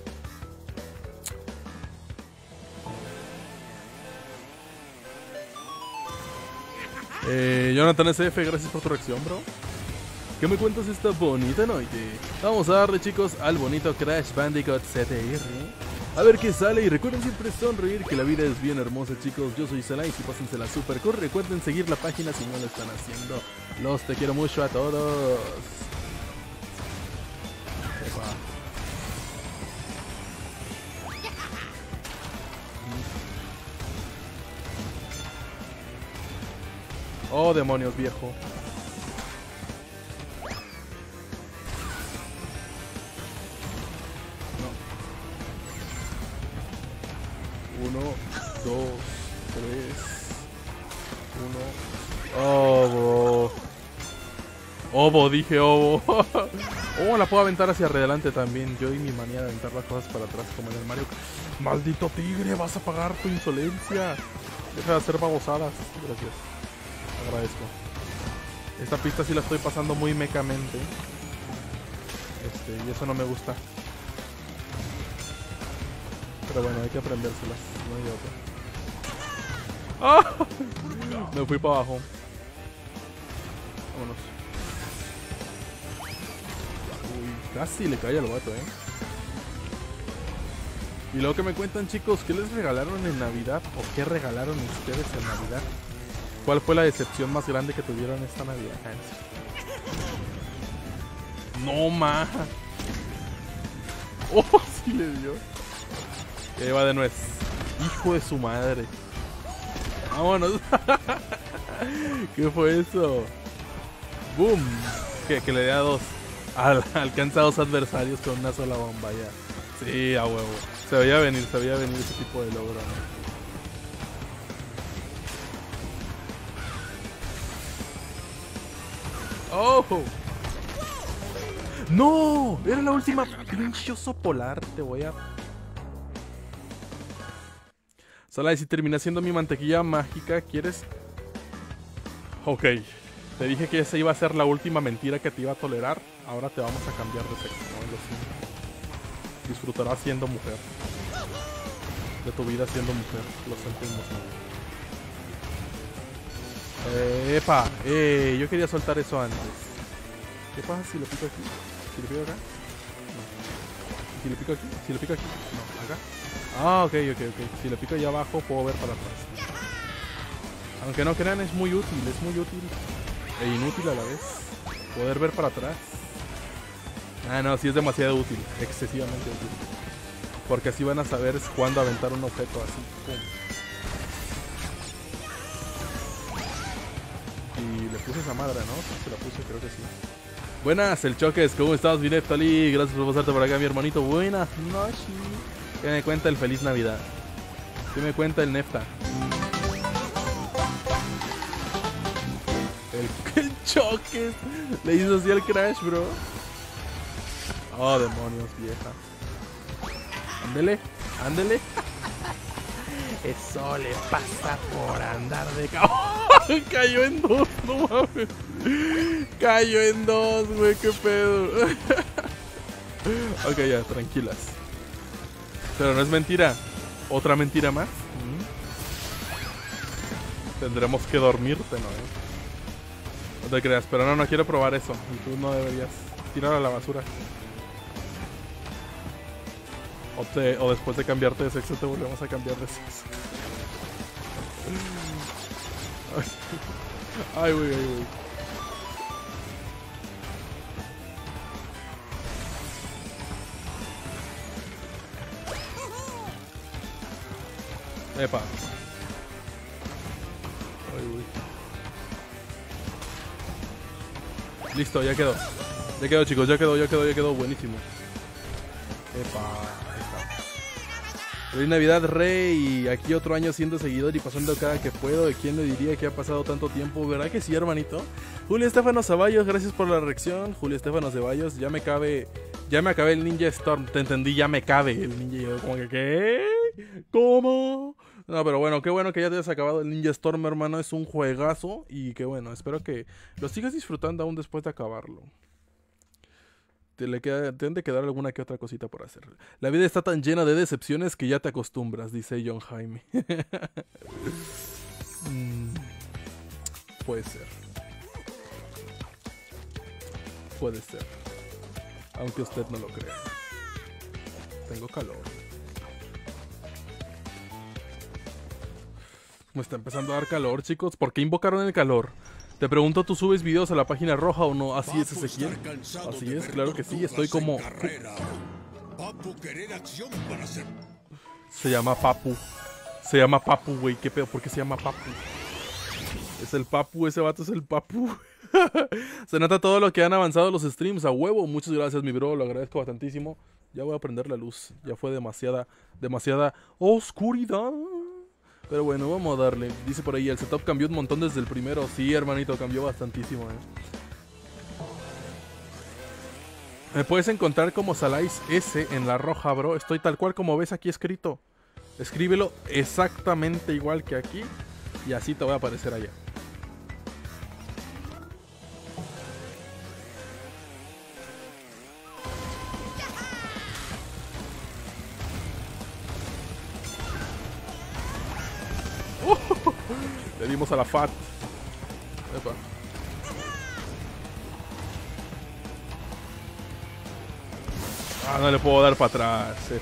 Eh, Jonathan S F, gracias por tu reacción, bro. ¿Qué me cuentas esta bonita noche? Vamos a darle, chicos, al bonito Crash Bandicoot C T R. A ver qué sale y recuerden siempre sonreír, que la vida es bien hermosa, chicos. Yo soy Salais y pásensela super cool. Recuerden seguir la página si no lo están haciendo. Los te quiero mucho a todos. Epa. Oh, demonios, viejo. Uno, dos, tres, uno. Obo. Obo, dije obo. Oh, la puedo aventar hacia adelante también. Yo y mi manía de aventar las cosas para atrás como en el Mario. Maldito tigre, vas a pagar tu insolencia. Deja de hacer babosadas. Gracias. Agradezco. Esta pista sí la estoy pasando muy mecamente. Este, y eso no me gusta. Pero bueno, hay que aprendérselas. No hay otra. ¡Ah! Me fui para abajo. Vámonos. Uy, casi le cae al vato, eh. Y luego que me cuentan, chicos, ¿qué les regalaron en Navidad? ¿O qué regalaron ustedes en Navidad? ¿Cuál fue la decepción más grande que tuvieron esta Navidad? No, ma. Oh, sí le dio. Que va de nuez. Hijo de su madre. Vámonos. ¿Qué fue eso? Boom. Que, que le dé a dos. Al, alcanza a dos adversarios con una sola bomba ya. Sí, a huevo. Se veía venir, se veía venir ese tipo de logro, ¿no? ¡Oh! ¡No! Era la última pinche oso polar. Te voy a... Salai, si termina siendo mi mantequilla mágica, ¿quieres? Ok. Te dije que esa iba a ser la última mentira que te iba a tolerar. Ahora te vamos a cambiar de sexo, ¿no? Lo siento. Disfrutarás siendo mujer. De tu vida siendo mujer. Lo sentimos, ¿no? Eh, epa, eh, yo quería soltar eso antes. ¿Qué pasa si lo pico aquí? ¿Si lo pico acá? No. ¿Si lo pico aquí? ¿Si lo pico aquí? No, acá. Ah, ok, ok, ok. Si lo pico allá abajo puedo ver para atrás. Aunque no crean, es muy útil, es muy útil e inútil a la vez poder ver para atrás. Ah, no, sí es demasiado útil, excesivamente útil. Porque así van a saber cuándo aventar un objeto así. ¡Pum! Y le puse esa madre, ¿no? Se la puse, creo que sí. Buenas, el Choques, ¿cómo estás, mi Neftali? Gracias por pasarte por acá, mi hermanito. Buenas noches. ¿Qué me cuenta el Feliz Navidad? ¿Qué me cuenta el Nefta? El, el Choques. Le hizo así al Crash, bro. Oh, demonios, vieja. Ándele, ándele. Eso le pasa por andar de cabrón. Cayó en dos, no mames. Cayó en dos, güey, qué pedo. Ok, ya, tranquilas. Pero no es mentira. ¿Otra mentira más? ¿Mm? Tendremos que dormirte, ¿no? No te creas, pero no, no quiero probar eso. Y tú no deberías tirar a la basura. O, te, o después de cambiarte de sexo te volvemos a cambiar de sexo. Ay, güey, ay, güey. Epa. Ay, güey. Listo, ya quedó. Ya quedó, chicos, ya quedó, ya quedó, ya quedó. Buenísimo. Epa. Feliz Navidad, Rey. Aquí otro año siendo seguidor y pasando cada que puedo. ¿Quién le diría que ha pasado tanto tiempo? ¿Verdad que sí, hermanito? Julio Estefano Ceballos, gracias por la reacción. Julio Estefano Ceballos, ya me cabe. Ya me acabé el Ninja Storm. Te entendí, ya me cabe el Ninja. Yo como que, ¿qué? ¿Cómo? No, pero bueno, qué bueno que ya te hayas acabado el Ninja Storm, hermano. Es un juegazo. Y qué bueno, espero que lo sigas disfrutando aún después de acabarlo. Te le queda, te han de quedar alguna que otra cosita por hacer. La vida está tan llena de decepciones que ya te acostumbras, dice John Jaime. mm, puede ser. Puede ser. Aunque usted no lo crea. Tengo calor. Me está empezando a dar calor, chicos. ¿Por qué invocaron el calor? Te pregunto, ¿tú subes videos a la página roja o no? Así es, Ezequiel. Así es, claro que sí. Estoy como... Se llama Papu. Se llama Papu, güey. ¿Qué pedo? ¿Por qué se llama Papu? Es el Papu, ese vato es el Papu. Se nota todo lo que han avanzado los streams. A huevo. Muchas gracias, mi bro. Lo agradezco bastantísimo. Ya voy a prender la luz. Ya fue demasiada, demasiada oscuridad. Pero bueno, vamos a darle. Dice por ahí, el setup cambió un montón desde el primero. Sí, hermanito, cambió bastantísimo, eh. Me puedes encontrar como Salais S en la roja, bro. Estoy tal cual como ves aquí escrito. Escríbelo exactamente igual que aquí. Y así te voy a aparecer allá. Le dimos a la Fat. Epa. Ah, no le puedo dar para atrás, F.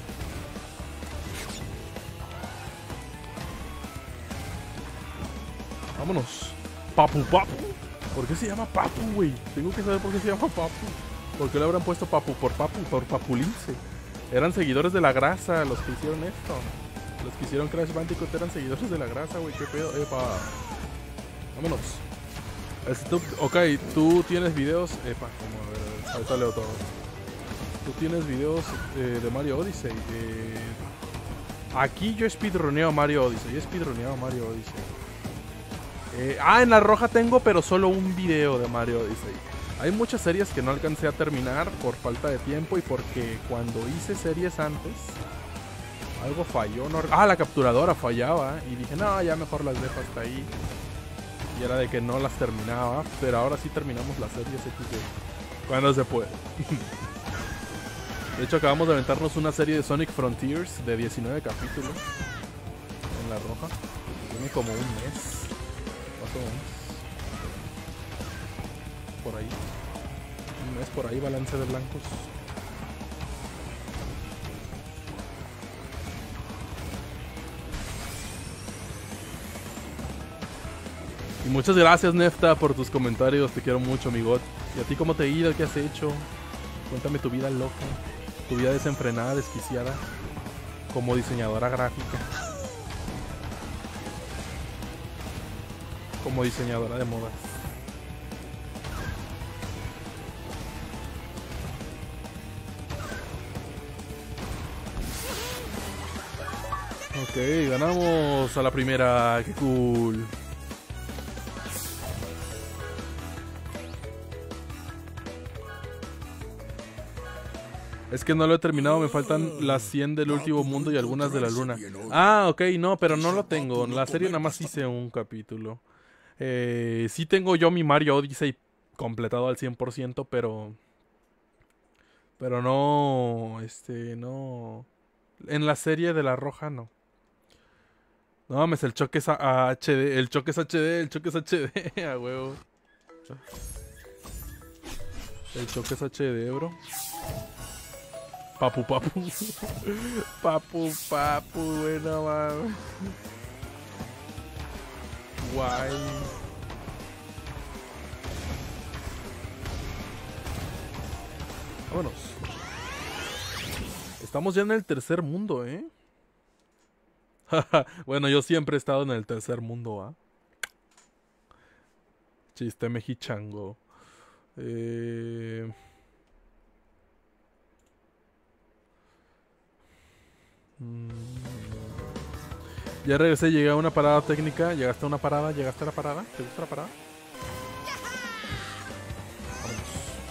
Vámonos. Papu, Papu. ¿Por qué se llama Papu, güey? Tengo que saber por qué se llama Papu. ¿Por qué le habrán puesto Papu? Por Papu, por Papulince. Eran seguidores de la grasa los que hicieron esto. Los que hicieron Crash Bandicoot eran seguidores de la grasa, güey. ¿Qué pedo? Epa. Vámonos. Tú, ok, tú tienes videos. Epa, como a ver, ahorita leo todo. Tú tienes videos eh, de Mario Odyssey. Eh, aquí yo speedruneo Mario Odyssey. Yo he speedruneado Mario Odyssey. Eh, ah, en la roja tengo, pero solo un video de Mario Odyssey. Hay muchas series que no alcancé a terminar por falta de tiempo y porque cuando hice series antes. Algo falló, no... Ah, la capturadora fallaba. Y dije, no, ya mejor las dejo hasta ahí. Y era de que no las terminaba. Pero ahora sí terminamos las series X D. Cuando se puede. De hecho, acabamos de aventarnos una serie de Sonic Frontiers de diecinueve capítulos. En la roja. Tiene como un mes. Más o menos. Por ahí. Un mes por ahí, balance de blancos. Y muchas gracias, Nefta, por tus comentarios. Te quiero mucho, mi God. ¿Y a ti cómo te ha ido? ¿Qué has hecho? Cuéntame tu vida loca. Tu vida desenfrenada, desquiciada. Como diseñadora gráfica. Como diseñadora de modas. Ok, ganamos a la primera. Qué cool. Es que no lo he terminado, me faltan las cien del último mundo y algunas de la luna. Ah, ok, no, pero no lo tengo. En la serie nada más hice un capítulo. Eh, sí tengo yo mi Mario Odyssey completado al cien por ciento, pero... Pero no... Este, no... En la serie de la roja no. No mames, el choque es a H D. El choque es H D, el choque es H D. A huevo. El choque es H D, bro. Papu, papu. Papu, papu, bueno, mames. Guay. Vámonos. Estamos ya en el tercer mundo, ¿eh? Bueno, yo siempre he estado en el tercer mundo, ¿ah? Chiste mexichango. Eh... Ya regresé, llegué a una parada técnica. ¿Llegaste a una parada? ¿Llegaste a la parada? ¿Te gusta la parada? Vámonos.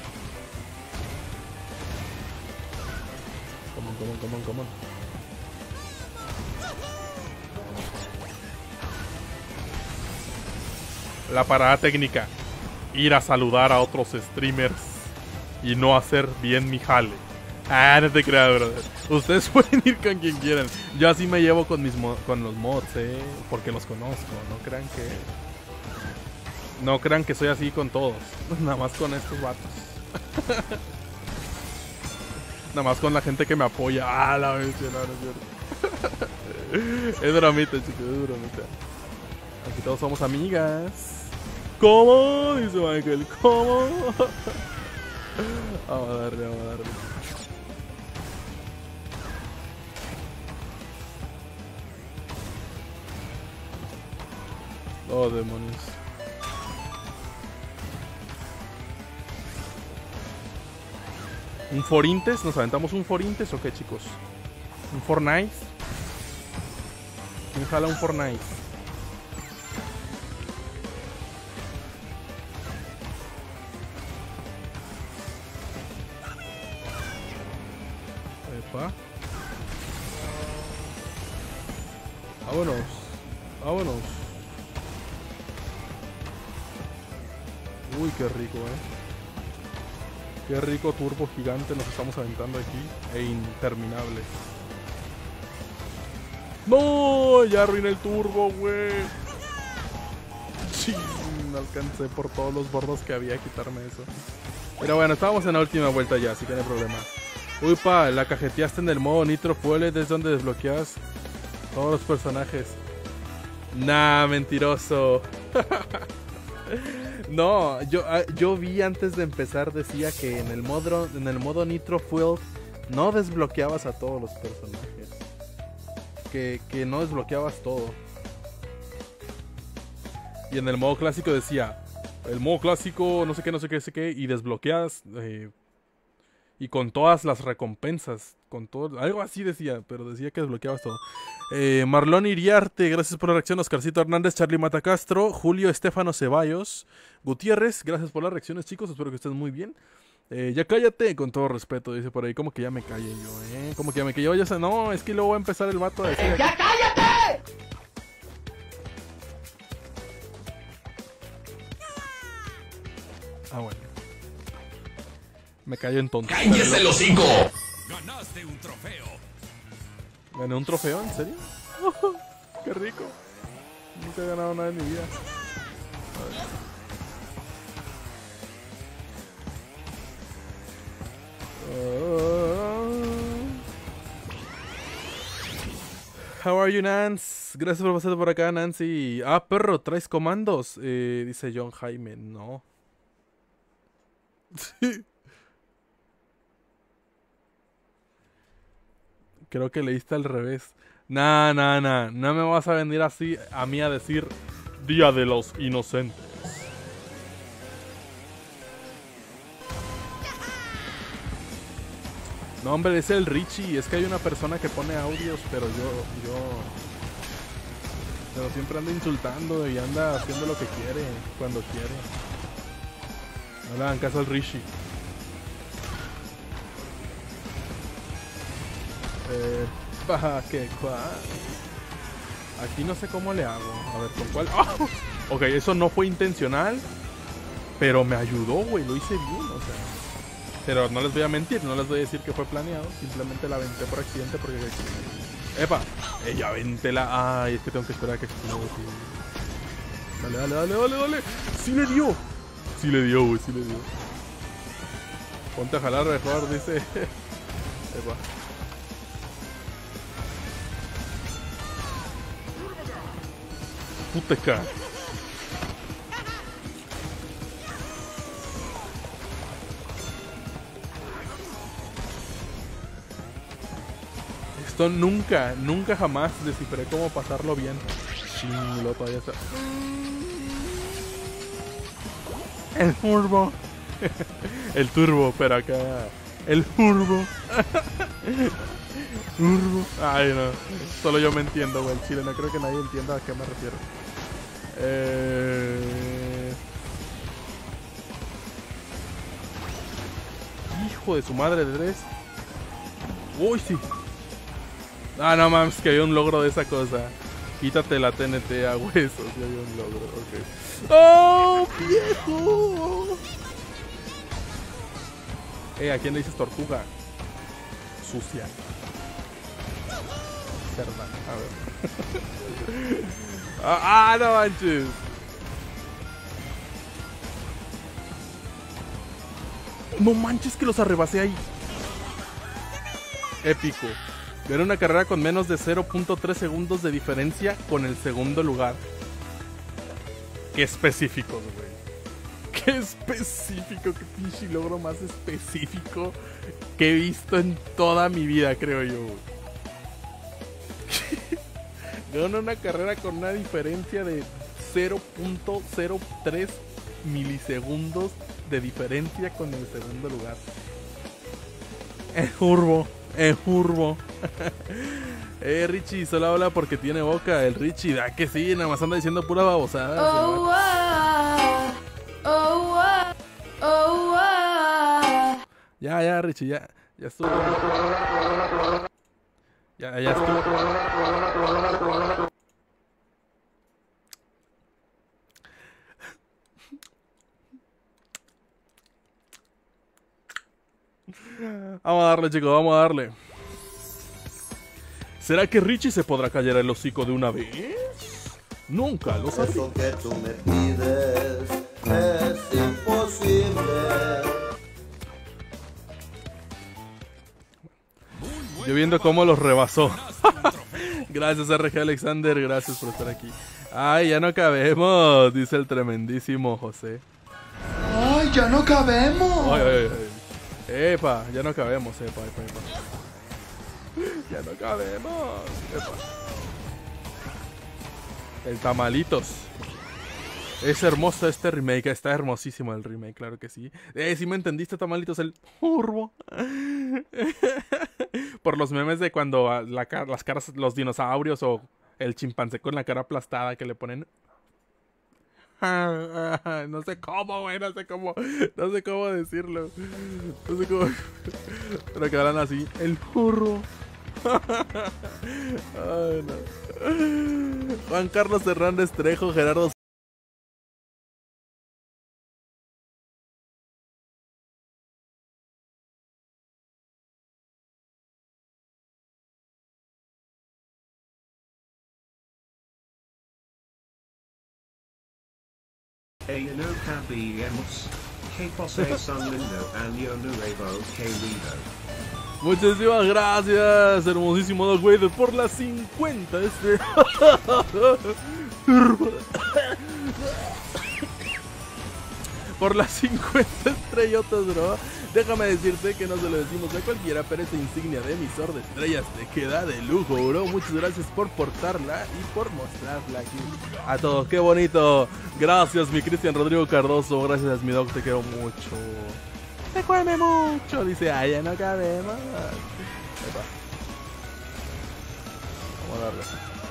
Come on, come on, come on, come on. La parada técnica. Ir a saludar a otros streamers y no hacer bien mi jale. Ah, no te creas, brother. Ustedes pueden ir con quien quieran. Yo así me llevo con mis mo con los mods, eh. Porque los conozco. No crean que... No crean que soy así con todos. Nada más con estos vatos. Nada más con la gente que me apoya. Ah, la bestia, no, no es cierto. Es bromita, chicos, es bromita. Aquí todos somos amigas. ¿Cómo? Dice Michael. ¿Cómo? Vamos a darle, vamos a darle. Oh, demonios. ¿Un Forintes? ¿Nos aventamos un Forintes o qué, chicos? ¿Un Fortnite? ¿Quién jala un Fortnite? Epa. Vámonos. Vámonos. Uy, qué rico, eh. Qué rico turbo gigante nos estamos aventando aquí. E interminable. ¡No! Ya arruiné el turbo, güey. Sí, no alcancé por todos los bordos que había a quitarme eso. Pero bueno, estábamos en la última vuelta ya, así que no hay problema. Uy, pa, la cajeteaste en el modo Nitro Fuel, es donde desbloqueas todos los personajes. Nah, mentiroso. No, yo, yo vi antes de empezar, decía que en el modo, en el modo Nitro Fuel no desbloqueabas a todos los personajes. Que, que no desbloqueabas todo. Y en el modo clásico decía, el modo clásico, no sé qué, no sé qué, no sé qué, y desbloqueas, eh, y con todas las recompensas, con todo, algo así decía, pero decía que desbloqueabas todo. Eh, Marlon Iriarte, gracias por la reacción. Oscarcito Hernández, Charlie Matacastro, Julio Estefano Ceballos, Gutiérrez, gracias por las reacciones, chicos, espero que estén muy bien. Eh, ya cállate, con todo respeto, dice por ahí, como que ya me calle yo, eh, como que ya me calle yo, ya sé, no, es que luego va a empezar el vato a decir... ¡Ya cállate! Ah, bueno. Me callo entonces. ¡Cállese los cinco! Ganaste un trofeo. ¿Gané un trofeo? ¿En serio? Oh, ¡qué rico! Nunca he ganado nada en mi vida. Uh, how are you, Nance? Gracias por pasar por acá, Nancy. Ah, perro, ¿traes comandos? Eh, dice John Jaime. No. Creo que leíste al revés. Nah, nah, nah. No me vas a venir así a mí a decir Día de los Inocentes. No, hombre, es el Richie. Es que hay una persona que pone audios, pero yo... yo... Pero siempre anda insultando y anda haciendo lo que quiere, cuando quiere. No le hagan caso al Richie. Eh... Pa, ¿qué cuál? Aquí no sé cómo le hago. A ver, ¿con cuál? ¡Oh! Ok, eso no fue intencional. Pero me ayudó, güey. Lo hice bien, o sea. Pero no les voy a mentir. No les voy a decir que fue planeado. Simplemente la aventé por accidente porque... ¡Epa! Ella aventé la... Ay, es que tengo que esperar a que explode. Dale, dale, dale, dale, dale. ¡Sí le dio! Sí le dio, güey. Sí le dio. Ponte a jalar mejor, dice. Epa. Puteca. Esto nunca, nunca jamás descifré cómo pasarlo bien. Chinglo, todavía está. El turbo. El turbo, pero acá. El turbo. Turbo. Ay, no. Solo yo me entiendo, güey. El chile, no creo que nadie entienda a qué me refiero. Eh... Hijo de su madre de tres. Uy, sí. Ah, no mames, que hay un logro de esa cosa. Quítate la T N T a huesos. Ya hay un logro, ok. ¡Oh, viejo! Eh, ¿a quién le dices tortuga? Sucia. Cerda, a ver. ah, ah, no manches. No manches que los arrebasé ahí. Épico. Era una carrera con menos de cero punto tres segundos de diferencia con el segundo lugar. Qué específicos, güey. Qué específico, qué pinche logro más específico que he visto en toda mi vida, creo yo. Gana una carrera con una diferencia de cero punto cero tres milisegundos de diferencia con el segundo lugar. Es turbo. Es turbo. Eh, Richie solo habla porque tiene boca. El Richie, da que sí, nada más anda diciendo pura babosada. Oh, ah, oh, ah, oh, ah. Ya, ya, Richie, ya. Ya estuvo. Ya, ya estuvo. Vamos a darle, chicos, vamos a darle. ¿Será que Richie se podrá callar el hocico de una vez? Nunca lo sabré. Eso que tú me pides es imposible. Yo viendo cómo los rebasó. Gracias, R G Alexander, gracias por estar aquí. Ay, ya no cabemos, dice el tremendísimo José. Ay, ya no cabemos. Ay, ay, ay. Epa, ya no cabemos, epa, epa, epa. Ya no cabemos. Epa. El Tamalitos. Es hermoso este remake, está hermosísimo el remake, claro que sí. Eh, si me entendiste, Tamalitos, el turbo. Por los memes de cuando la, las caras, los dinosaurios o el chimpancé con la cara aplastada que le ponen. No sé cómo, güey, no sé cómo, no sé cómo decirlo. No sé cómo. Pero quedarán así. El burro. Ay, no. Juan Carlos Hernández Trejo, Gerardo. Ayano Cabemos, que posee San Lindo, Año Nuevo, que lindo. Muchísimas gracias, hermosísimo Dog Vader, por las cincuenta este. Por las cincuenta estrellotas, bro. Déjame decirte que no se lo decimos a cualquiera, pero esta insignia de emisor de estrellas te queda de lujo, bro. Muchas gracias por portarla y por mostrarla aquí a todos. ¡Qué bonito! Gracias, mi Cristian Rodrigo Cardoso. Gracias, mi dog, te quiero mucho. Se come mucho. Dice, ay, ya no cabemos. Epa. Vamos a darle.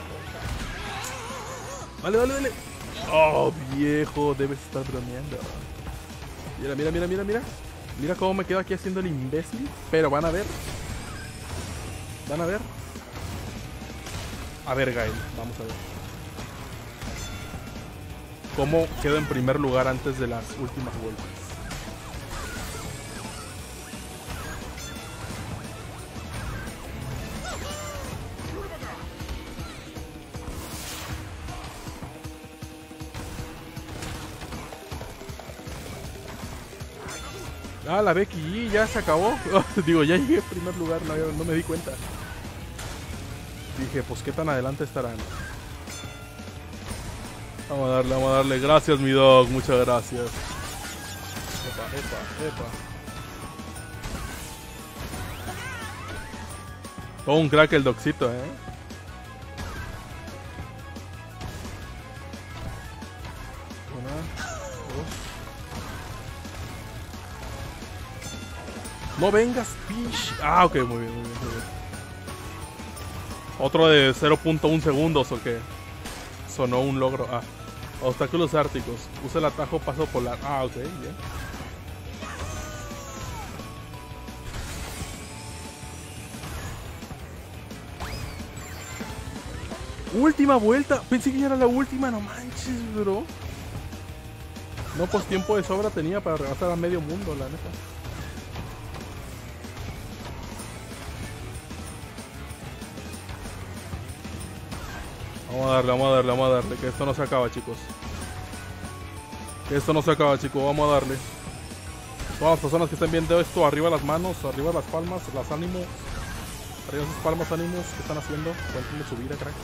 Vale, vale, vale. Oh, viejo, debes estar bromeando. Mira, mira, mira, mira, mira. Mira cómo me quedo aquí haciendo el imbécil. Pero van a ver. Van a ver. A ver, Gael, vamos a ver. ¿Cómo quedo en primer lugar antes de las últimas vueltas? Ah, la Becky ya se acabó. Digo, ya llegué en primer lugar, no, no me di cuenta. Dije, pues qué tan adelante estarán. Vamos a darle, vamos a darle. Gracias, mi dog, muchas gracias. Epa, epa, epa. Todo un crack el dogcito, eh. No vengas, pinche. Ah, ok, muy bien, muy bien, muy bien. Otro de cero punto uno segundos, ¿o qué? Sonó un logro. Ah, obstáculos árticos. Usa el atajo paso polar. Ah, ok, bien. Última vuelta. Pensé que ya era la última, no manches, bro. No, pues tiempo de sobra tenía para rebasar a medio mundo, la neta. Vamos a darle, vamos a darle, vamos a darle. Que esto no se acaba, chicos. Que esto no se acaba, chicos. Vamos a darle. Todas las personas que estén viendo esto, arriba las manos, arriba las palmas, las ánimos. Arriba sus palmas, ánimos. ¿Qué están haciendo? Cuéntenme su vida, cracks.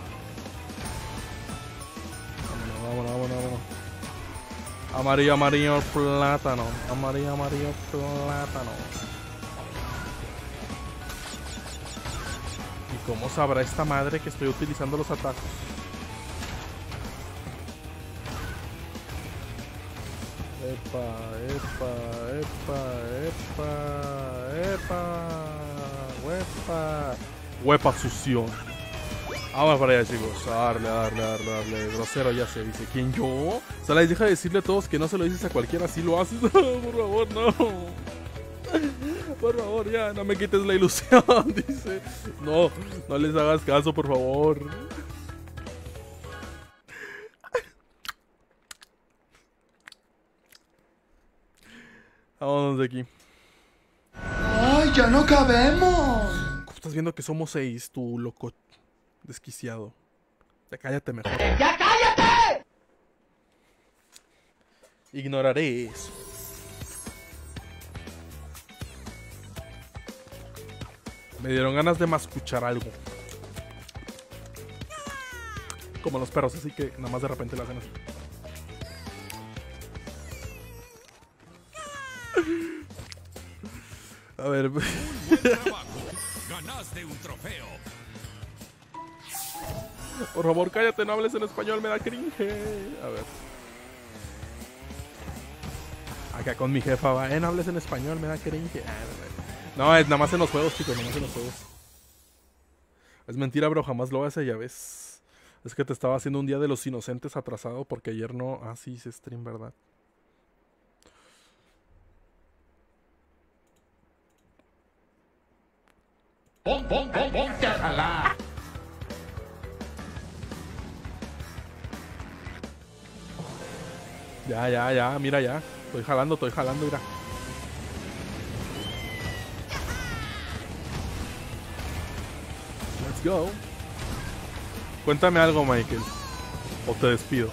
Vámonos, vámonos, vámonos, vámonos. Amarillo, amarillo, plátano. Amarillo, amarillo, plátano. ¿Cómo sabrá esta madre que estoy utilizando los atajos? Epa, epa, epa, epa, epa, huepa, huepa sucio. Vamos para allá, chicos. A darle, a darle, a darle, a darle. Grosero ya se dice. ¿Quién, yo? O sea, les deja de decirle a todos que no se lo dices a cualquiera, si lo haces. Por favor, no. Por favor, ya, no me quites la ilusión, dice. No, no les hagas caso, por favor. Vámonos de aquí. ¡Ay, ya no cabemos! Estás viendo que somos seis, tú loco desquiciado. Ya cállate mejor. ¡Ya cállate! Ignoraré eso. Me dieron ganas de mascuchar algo. Como los perros, así que nada más de repente lo hacen así. A ver. Muy buen trabajo. Ganaste un trofeo. Por favor, cállate, no hables en español, me da cringe. A ver. Acá con mi jefa va, eh, no hables en español, me da cringe. No, es nada más en los juegos, chicos, nada más en los juegos. Es mentira, bro, jamás lo hace, ya ves. Es que te estaba haciendo un día de los inocentes atrasado porque ayer no... Ah, sí, hice stream, ¿verdad? ¡Pon, pon, pon, ponte a jalar! Ya, ya, ya, mira ya. Estoy jalando, estoy jalando, mira. Let's go. Cuéntame algo, Michael. O te despido.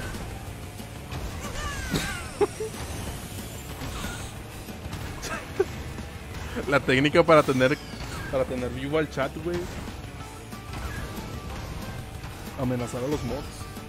La técnica para tener para tener vivo al chat, güey. Amenazar a los mods.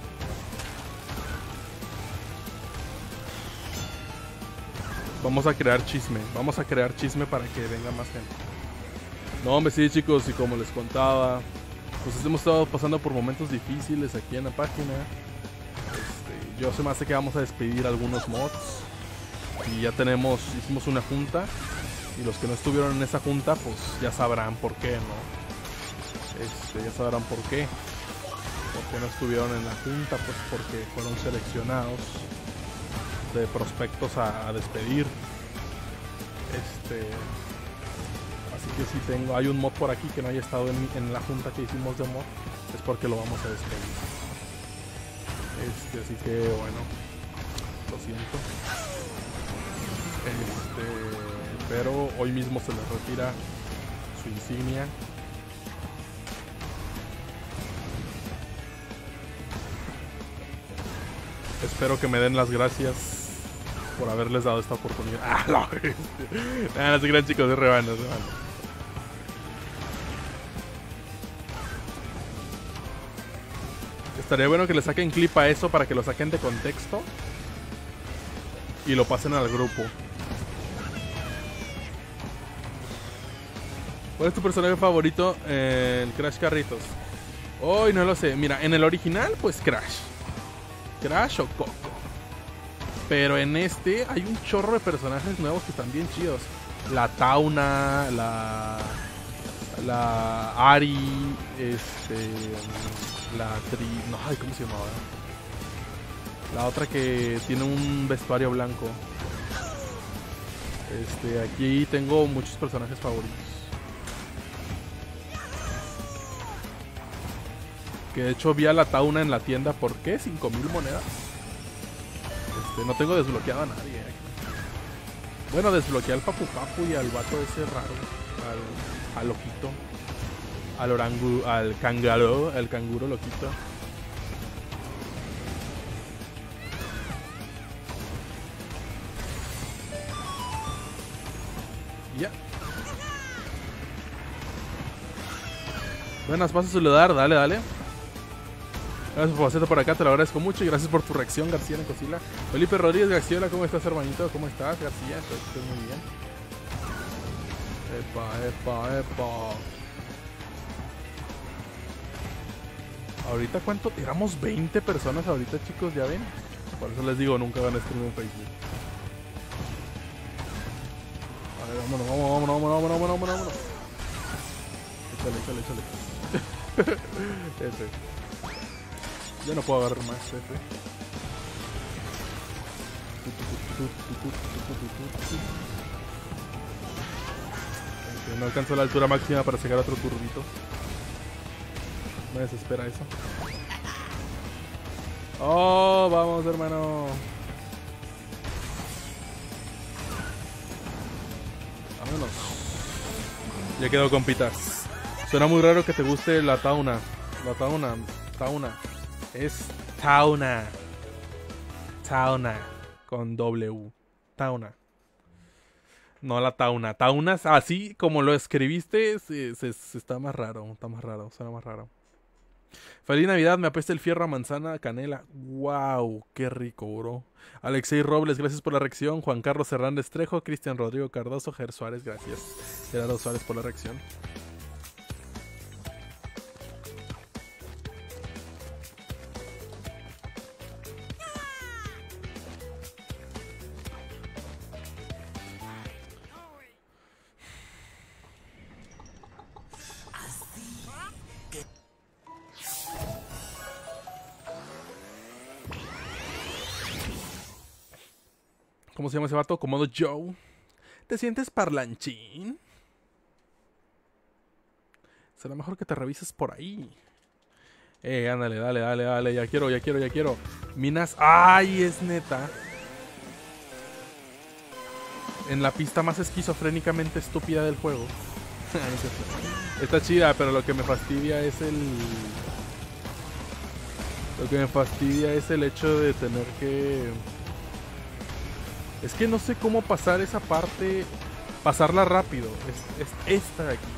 Vamos a crear chisme. Vamos a crear chisme para que venga más gente. No, hombre, sí, chicos. Y como les contaba, pues hemos estado pasando por momentos difíciles aquí en la página. Este, yo se me hace que vamos a despedir algunos mods. Y ya tenemos, hicimos una junta. Y los que no estuvieron en esa junta, pues ya sabrán por qué, ¿no? Este, ya sabrán por qué. ¿Por qué no estuvieron en la junta? Pues porque fueron seleccionados de prospectos a, a despedir. Este, así que si tengo, hay un mod por aquí que no haya estado en, en la junta que hicimos de mod, es porque lo vamos a despedir. Este, así que bueno, lo siento. Este, pero hoy mismo se les retira su insignia. Espero que me den las gracias por haberles dado esta oportunidad. Ah, no, ah, no se crean, chicos, es rebano, es rebano. Estaría bueno que le saquen clip a eso para que lo saquen de contexto y lo pasen al grupo. ¿Cuál es tu personaje favorito en Crash Carritos? Hoy no lo sé. Mira, en el original, pues Crash. Crash o Coco. Pero en este hay un chorro de personajes nuevos que están bien chidos. La Tauna, la... La Ari, este... La Tri... No, ay, ¿cómo se llamaba? La otra que tiene un vestuario blanco. Este, aquí tengo muchos personajes favoritos. Que de hecho vi a la Tauna en la tienda. ¿Por qué? ¿cinco mil monedas? Este, no tengo desbloqueado a nadie. Eh. Bueno, desbloqueé al Papu Papu y al vato ese raro. Al, al loquito. Al orangu, al canguro, al canguro loquito. Ya. Buenas, paso a saludar, dale, dale. Gracias por pasarte por acá, te lo agradezco mucho y gracias por tu reacción, García Necosila. Felipe Rodríguez García, ¿cómo estás, hermanito? ¿Cómo estás, García? Estoy muy bien. Epa, epa, epa. Ahorita, ¿cuánto? Éramos veinte personas ahorita, chicos, ¿ya ven? Por eso les digo, nunca van a stream en Facebook. A ver, vámonos, vámonos, vámonos, vámonos, vámonos, vámonos, vámonos. Échale, échale, échale. F. Ya no puedo agarrar más, F. Okay, no alcanzo la altura máxima para sacar otro turbito. Me desespera eso. Oh, vamos, hermano. Vámonos. Ya quedó, compitas. Suena muy raro que te guste la Tauna. La Tauna. Tauna. Es Tauna. Tauna. Con W. Tauna. No la Tauna. Tauna, así como lo escribiste, se, se, se está más raro. Está más raro. Suena más raro. Feliz Navidad, me apesta el fierro a manzana, canela. Wow, qué rico, bro. Alexei Robles, gracias por la reacción. Juan Carlos Hernández Trejo, Cristian Rodrigo Cardoso, Ger Suárez, gracias. Gerardo Suárez por la reacción. ¿Cómo se llama ese vato? Komodo Joe. ¿Te sientes parlanchín? Será mejor que te revises por ahí. Eh, ándale, dale, dale, dale. Ya quiero, ya quiero, ya quiero. Minas. ¡Ay, es neta! En la pista más esquizofrénicamente estúpida del juego. Está chida, pero lo que me fastidia es el... Lo que me fastidia es el hecho de tener que... Es que no sé cómo pasar esa parte, pasarla rápido. Es, es esta de aquí.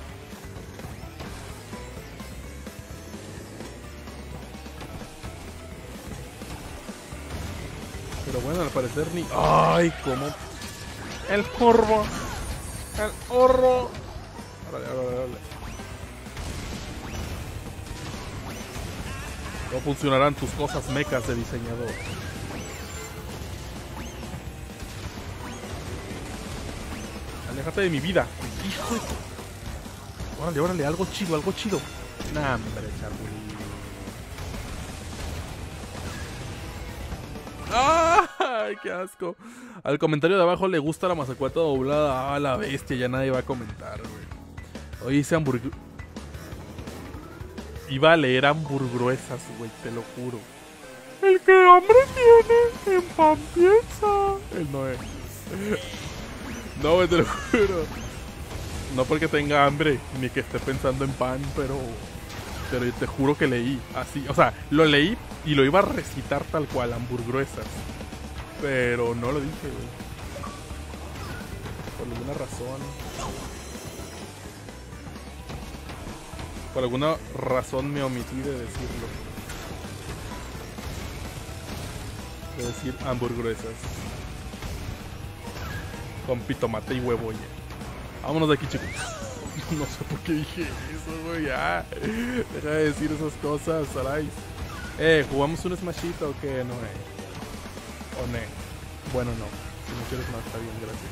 Pero bueno, al parecer ni... ¡Ay, cómo! ¡El corvo! ¡El horro! Órale, órale, órale. ¿Cómo funcionarán tus cosas mecas de diseñador? Aléjate de mi vida. Hijo de tu... Órale, órale, algo chido, algo chido. Nah, hombre, chapulín. ¡Ay, qué asco! Al comentario de abajo le gusta la mazacuata doblada. ¡Ah, la bestia! Ya nadie va a comentar, güey. Oye, ese hamburguesa... Iba a leer hamburguesas, güey, te lo juro. El que hambre tiene, en pan piensa. El Noé. No, güey, te lo juro. No porque tenga hambre, ni que esté pensando en pan, pero... Pero te juro que leí así. O sea, lo leí y lo iba a recitar tal cual, hamburguesas. Pero no lo dije, güey. Por alguna razón. Por alguna razón me omití de decirlo. De decir hamburguesas. Con pitomate y huevo, oye. Vámonos de aquí, chicos. No sé por qué dije eso, güey. Ya. Deja de decir esas cosas, Sarais. Eh, ¿jugamos un smashito o qué? No, eh. O no. Bueno, no. Si no quieres más, está bien, gracias.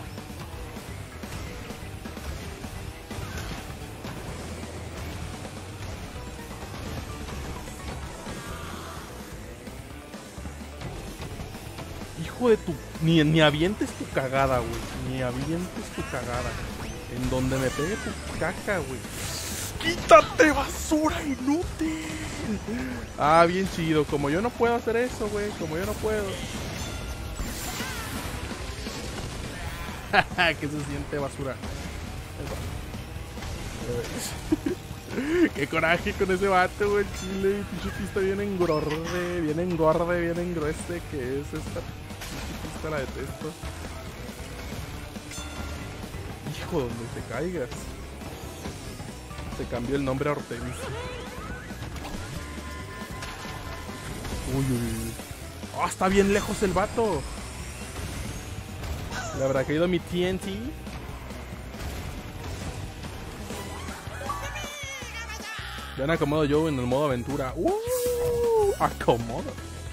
Hijo de tu... Ni, ni avientes tu cagada, güey. Ni avientes tu cagada. En donde me pegue tu caca, güey. ¡Quítate, basura inútil! Ah, bien chido. Como yo no puedo hacer eso, güey. Como yo no puedo. ¿Qué se siente, basura? Qué coraje con ese vato, güey. Chile, pinche pista bien engorde, bien engorde, bien engruese. ¿Qué es esta? Esta la detesto. Hijo, donde te caigas. Se cambió el nombre a Artemis. Uy, uy, uy. ¡Ah, oh, está bien lejos el vato! ¿Le habrá caído mi T N T? Ya me acomodo yo en el modo aventura. ¡Uh! ¡Acomodo!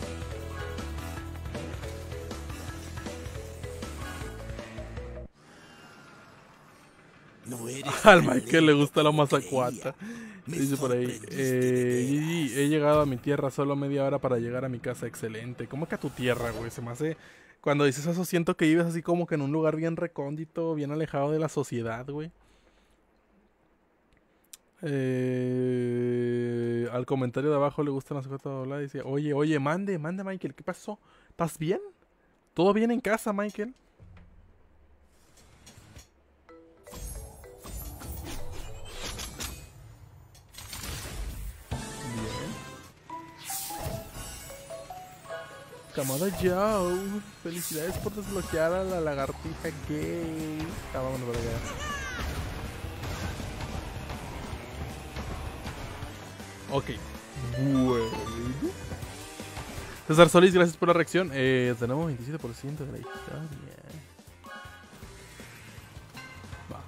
No eres Al Michael le gusta la mazacuata. Dice por ahí. Eh, Gigi, he llegado a mi tierra solo media hora para llegar a mi casa. Excelente. ¿Cómo que a tu tierra, güey? Se me hace... Cuando dices eso siento que vives así como que en un lugar bien recóndito, bien alejado de la sociedad, güey. Eh, al comentario de abajo le gusta la mazacuata doblada. Dice, oye, oye, mande, mande, Michael. ¿Qué pasó? ¿Estás bien? ¿Todo bien en casa, Michael? Camada Joe, felicidades por desbloquear a la lagartija gay. Ah, vámonos por allá. Ok, bueno. César Solís, gracias por la reacción. Eh, tenemos veintisiete por ciento de la historia. Va.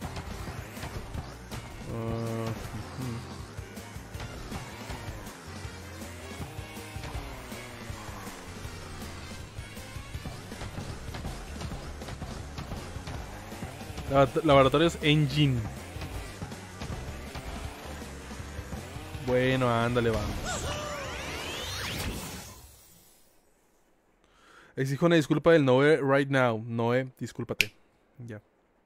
Uh, uh-huh. Laboratorios Engine. Bueno, ándale, vamos. Exijo una disculpa del Noé right now. Noé, discúlpate. Ya.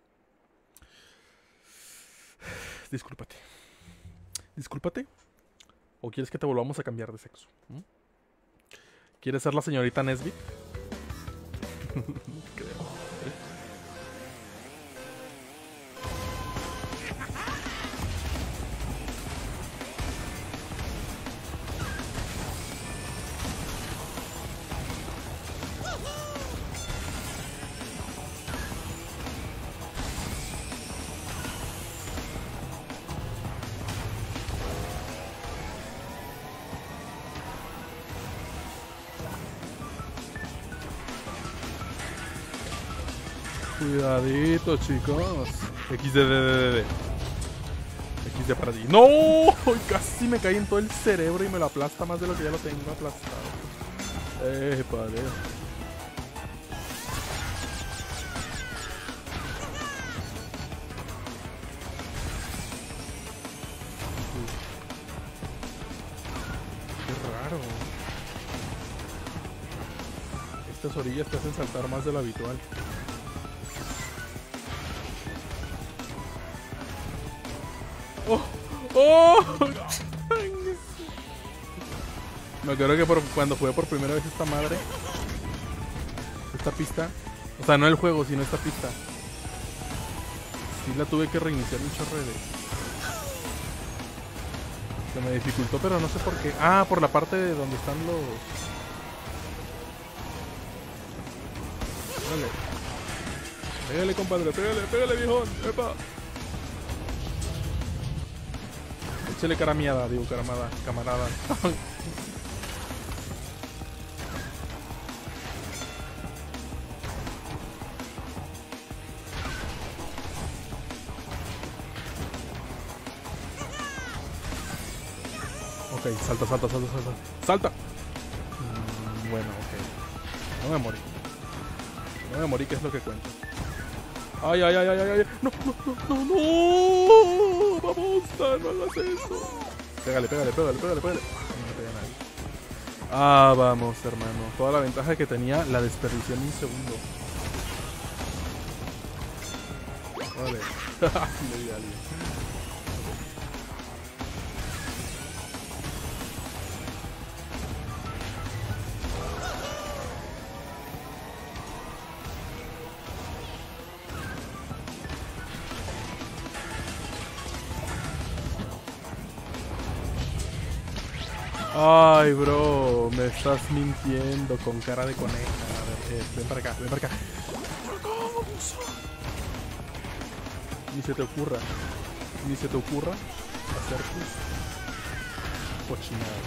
Discúlpate. Discúlpate. ¿O quieres que te volvamos a cambiar de sexo? ¿Mm? ¿Quieres ser la señorita Nesbit? Creo. Cuidadito, chicos. X D D D D. X D para ti. ¡No! Casi me caí en todo el cerebro y me lo aplasta más de lo que ya lo tengo aplastado. Eh, padre. esas orillas te hacen saltar más de lo habitual. ¡Oh! ¡Oh! Me acuerdo que por, cuando jugué por primera vez esta madre, esta pista, o sea, no el juego, sino esta pista, sí la tuve que reiniciar un chorro de veces. Se me dificultó, pero no sé por qué. Ah, por la parte de donde están los... Dale. Pégale, compadre, pégale, pégale, viejón. ¡Epa! Échale caramiada, digo, caramada, camarada. Ok, salta, salta, salta, salta. ¡Salta! Mm, bueno, ok. No me morí. No me morí, que es lo que cuenta. ¡Ay, ay, ay, ay, ay! ¡No, no, no, no, no! ¡Vamos, Dan, no hagas eso! Pégale, pégale, pégale, pégale, pégale. No me pega nadie. Ah, vamos, hermano. Toda la ventaja que tenía la desperdicié en un segundo. Vale. Le di a alguien. Ay, bro, me estás mintiendo con cara de coneja. A ver, eh, ven para acá, ven para acá. Ni se te ocurra, ni se te ocurra hacer tus cochinadas.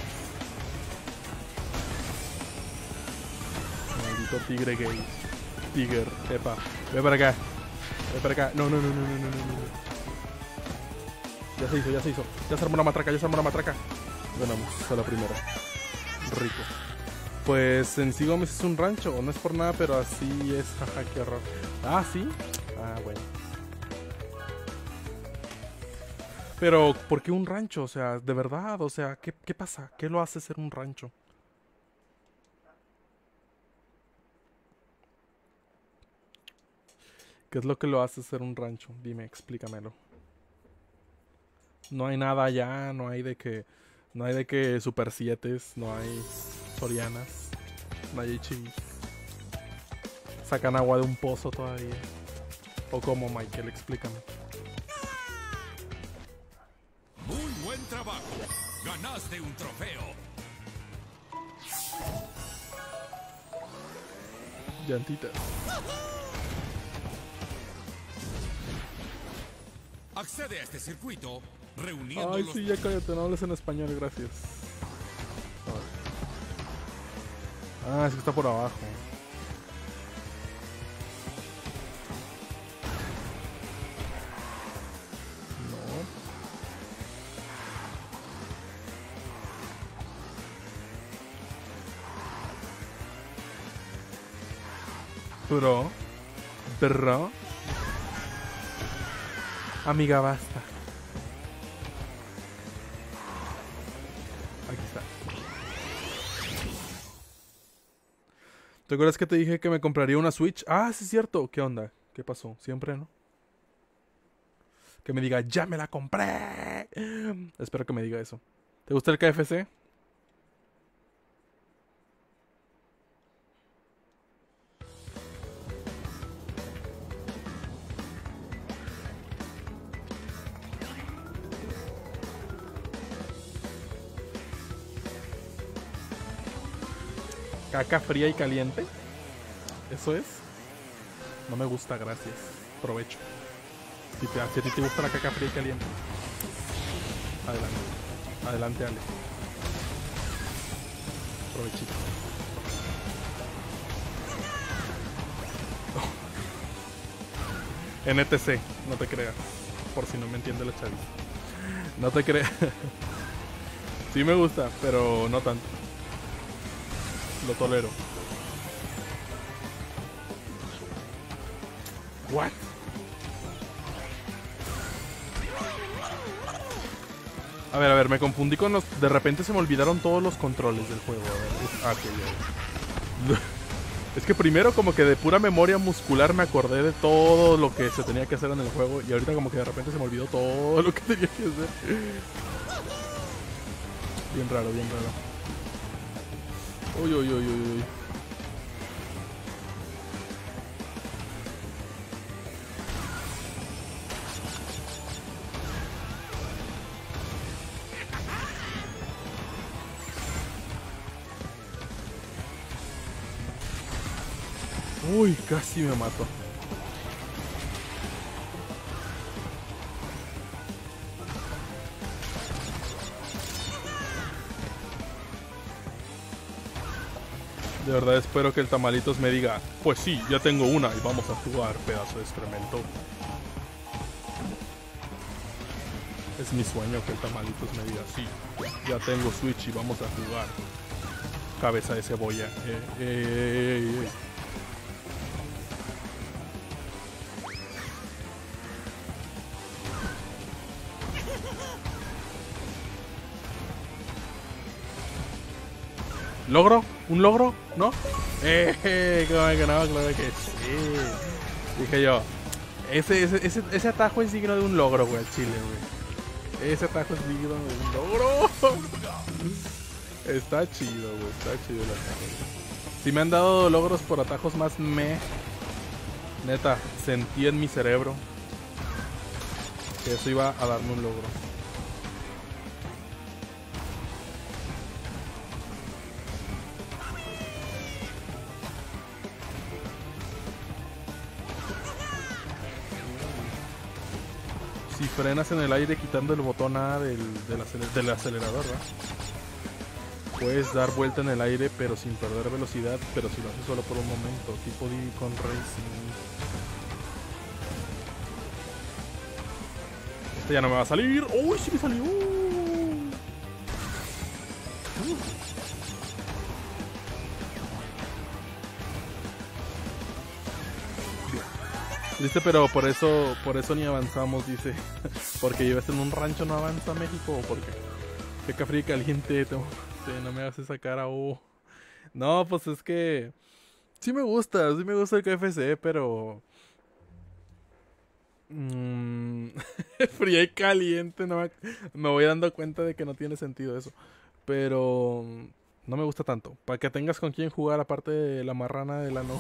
Maldito tigre gay. Tiger, epa, ven para acá. Ven para acá. No, no, no, no, no, no, no. Ya se hizo, ya se hizo. Ya se armó la matraca, ya se armó la matraca. Ganamos a la primera. Rico. Pues en sí Gómez es un rancho. No es por nada, pero así es. Jaja, qué horror. Ah, sí. Ah, bueno. Pero, ¿por qué un rancho? O sea, de verdad. O sea, ¿qué, qué pasa? ¿Qué lo hace ser un rancho? ¿Qué es lo que lo hace ser un rancho? Dime, explícamelo. No hay nada allá. No hay de que... No hay de que Super siete, no hay Sorianas, no hay H I. Sacan agua de un pozo todavía. ¿O cómo, Michael? Explícame. Muy buen trabajo. Ganaste un trofeo. Llantitas. Accede a este circuito reuniendo Ay, los... sí, ya cállate, no hables en español, gracias. Ah, es que está por abajo. No. Bro. Bro. Amiga, basta. Aquí está. ¿Te acuerdas que te dije que me compraría una Switch? Ah, sí es cierto. ¿Qué onda? ¿Qué pasó? Siempre, ¿no? Que me diga, ¡ya me la compré! Espero que me diga eso. ¿Te gusta el K F C? Caca fría y caliente. ¿Eso es? No me gusta, gracias. Provecho. Si, te, si a ti te gusta la caca fría y caliente. Adelante. Adelante, Ale. Provechito. Oh. N T C, no te creas. Por si no me entiende la chavita. No te creas. Sí me gusta, pero no tanto. Lo tolero. What? A ver, a ver, me confundí con los... De repente se me olvidaron todos los controles del juego. A ver. Ah, ok, ya. Es que primero como que de pura memoria muscular me acordé de todo lo que se tenía que hacer en el juego. Y ahorita como que de repente se me olvidó todo lo que tenía que hacer. Bien raro, bien raro. Uy, uy, uy, uy, uy. Uy, casi me mato. De verdad espero que el Tamalitos me diga, pues sí, ya tengo una y vamos a jugar, pedazo de excremento. Es mi sueño que el Tamalitos me diga, sí, ya tengo Switch y vamos a jugar. Cabeza de cebolla. Eh, eh, eh, eh. ¿Logro? ¿Un logro? ¿No? ¡Eh! Claro que no, claro que sí. Dije yo, ese, ese, ese, ese atajo es digno de un logro, güey, al chile, güey. Ese atajo es digno de un logro. Está chido, güey, está chido el atajo. Si me han dado logros por atajos más me... Neta, sentí en mi cerebro que eso iba a darme un logro. Si frenas en el aire quitando el botón A del, del, aceler, del acelerador, ¿verdad? Puedes dar vuelta en el aire pero sin perder velocidad, pero si lo haces solo por un momento, tipo Diddy Kong Racing. Este ya no me va a salir. ¡Uy, sí me salió! Uh. Dice, pero por eso, por eso ni avanzamos, dice. Porque vives en un rancho, no avanza México, o porque qué café caliente, te, te, no me hagas esa cara, oh. No, pues es que sí me gusta, sí me gusta el K F C, pero mmm, fría y caliente, no me, me voy dando cuenta de que no tiene sentido eso, pero no me gusta tanto. Para que tengas con quién jugar aparte de la marrana del ano.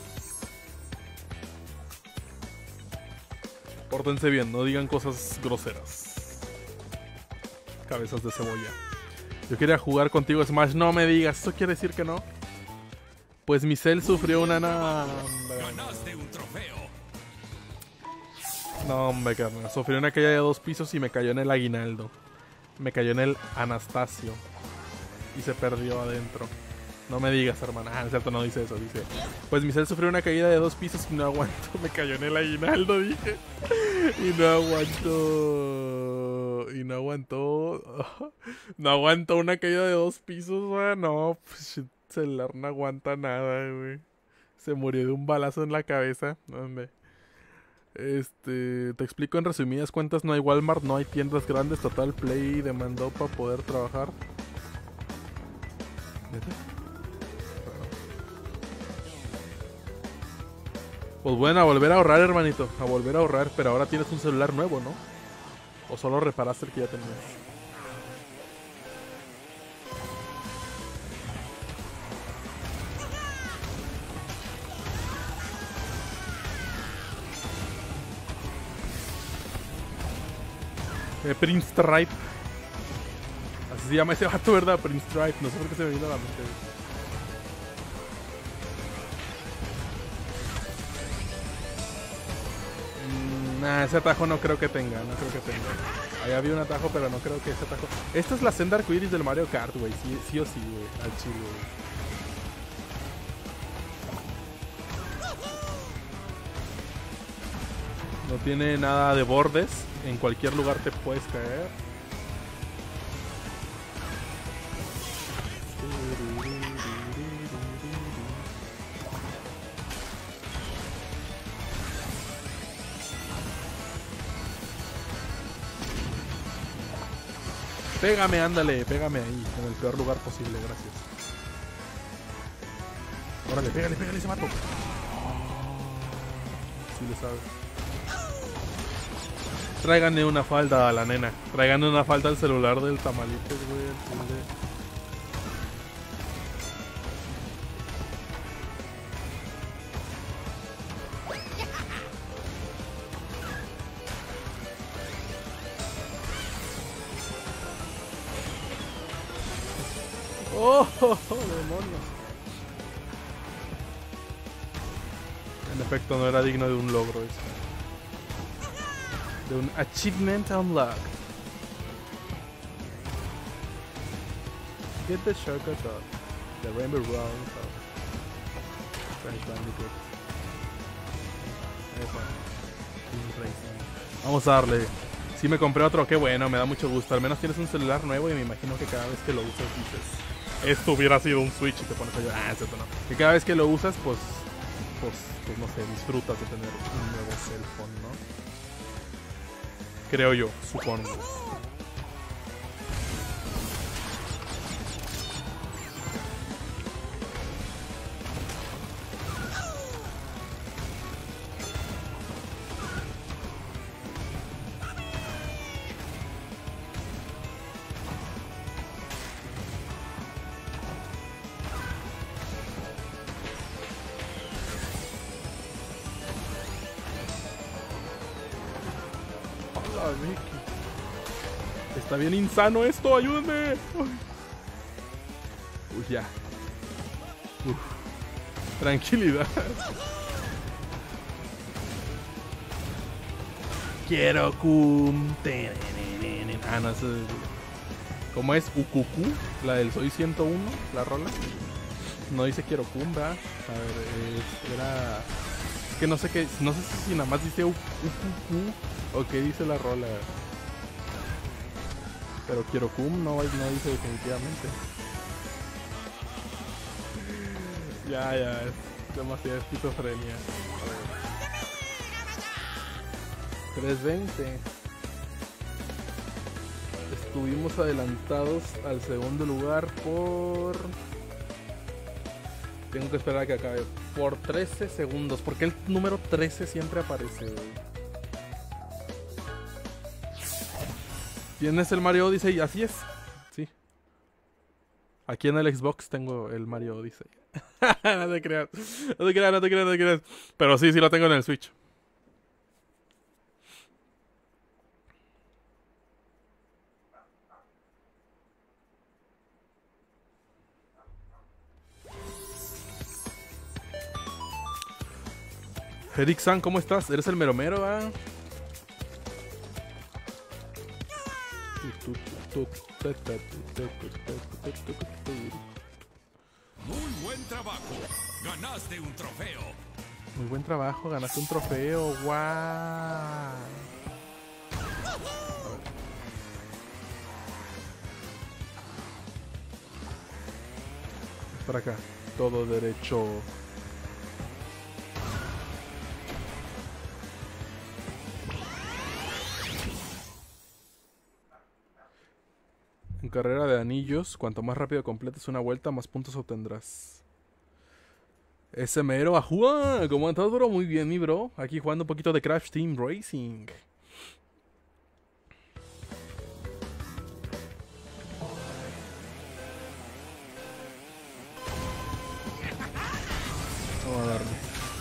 Pórtense bien, no digan cosas groseras. Cabezas de cebolla. Yo quería jugar contigo Smash, no me digas, ¿eso quiere decir que no? Pues mi Cell sufrió una... Ganaste un trofeo. No, hombre, carnal, sufrió una caída de dos pisos y me cayó en el aguinaldo. Me cayó en el Anastasio. Y se perdió adentro. No me digas, hermana. Ah, en cierto, no dice eso, dice. Pues mi Cell sufrió una caída de dos pisos y no aguanto. Me cayó en el aguinaldo, dije. Y no aguantó. Y no aguantó. No aguantó una caída de dos pisos, güey. No, pues Celar no aguanta nada, güey. Se murió de un balazo en la cabeza. Hombre. Este, te explico en resumidas cuentas, no hay Walmart, no hay tiendas grandes, Total Play demandó para poder trabajar. ¿Neta? Pues bueno, a volver a ahorrar, hermanito. A volver a ahorrar, pero ahora tienes un celular nuevo, ¿no? ¿O solo reparaste el que ya tenías? Eh, Prince Stripe. Así se llama ese vato, ¿verdad? Prince Stripe. No sé por qué se me vino a la mente. Nah, ese atajo no creo que tenga, no creo que tenga. Ahí había un atajo, pero no creo que ese atajo... Esta es la senda arcoiris del Mario Kart, güey. Sí, sí o sí, güey. Al chile, güey. No tiene nada de bordes. En cualquier lugar te puedes caer. Pégame, ándale, pégame ahí, en el peor lugar posible, gracias. Órale, pégale, pégale ese mato. Sí le sabe. Tráiganle una falda a la nena. Tráiganle una falda al celular del Tamalites, güey. ¡Oh, oh, oh, demonios! En efecto, no era digno de un logro eso. De un achievement unlocked. Get the shortcut up. The Rainbow Round of Crash Bandicoot. Vamos a darle. Si me compré otro, qué bueno, me da mucho gusto. Al menos tienes un celular nuevo y me imagino que cada vez que lo usas dices, esto hubiera sido un Switch y te pones a llorar. Ah, cierto, no. Que cada vez que lo usas, pues, pues, pues no sé, disfrutas de tener un nuevo cell phone, ¿no? Creo yo, supongo. Está bien insano esto, ayúdenme. Uy, Uy ya. Uf. Tranquilidad. Quiero cum. Ah, no, eso es... ¿Cómo es? Ukuku, la del Soy ciento uno, la rola. No dice quiero cum, ¿verdad? A ver, es, era... Es que no sé qué, no sé si nada más dice Ukuku o qué dice la rola. Pero quiero cum no, no dice definitivamente. Ya, ya, es demasiada esquizofrenia. trescientos veinte. Estuvimos adelantados al segundo lugar por... Tengo que esperar a que acabe. Por trece segundos. Porque el número trece siempre aparece, güey. ¿Tienes el Mario Odyssey? Así es. Sí. Aquí en el Xbox tengo el Mario Odyssey. No te creas. No te creas, no te creas, no te creas. Pero sí, sí lo tengo en el Switch. Eric-san, ¿cómo estás? ¿Eres el mero mero, ah? Muy buen trabajo. Ganaste un trofeo. Muy buen trabajo, ganaste un trofeo. ¡Guau! Para acá, todo derecho. En carrera de anillos, cuanto más rápido completes una vuelta, más puntos obtendrás. Ese mero, ajúa, ¿cómo estás, bro? Muy bien, mi bro. Aquí jugando un poquito de Crash Team Racing. Vamos a darle.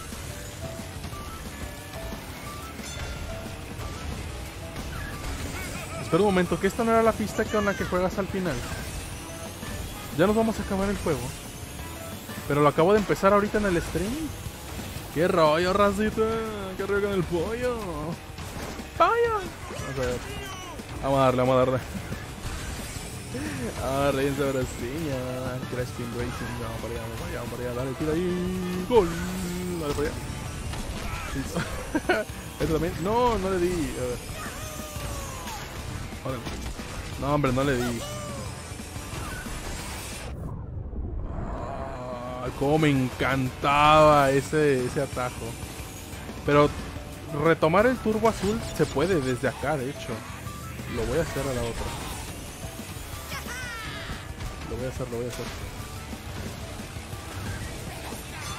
Espera un momento, que esta no era la pista con la que juegas al final. Ya nos vamos a acabar el juego. Pero lo acabo de empezar ahorita en el stream. ¡Qué rollo, racita! ¡Qué rollo con el pollo! ¡Pollo! Vamos a ver. Vamos a darle, vamos a darle. Ah, reíense ahora sí, ya. Crash Team Racing. Vamos para allá, vamos para allá, vamos para allá. Dale, tira ahí. ¡Gol! Dale para allá. ¿Esto también? No, no le di. A ver. No, hombre, no le di. Ah, cómo me encantaba ese, ese atajo. Pero retomar el turbo azul se puede desde acá, de hecho. Lo voy a hacer a la otra. Lo voy a hacer, lo voy a hacer.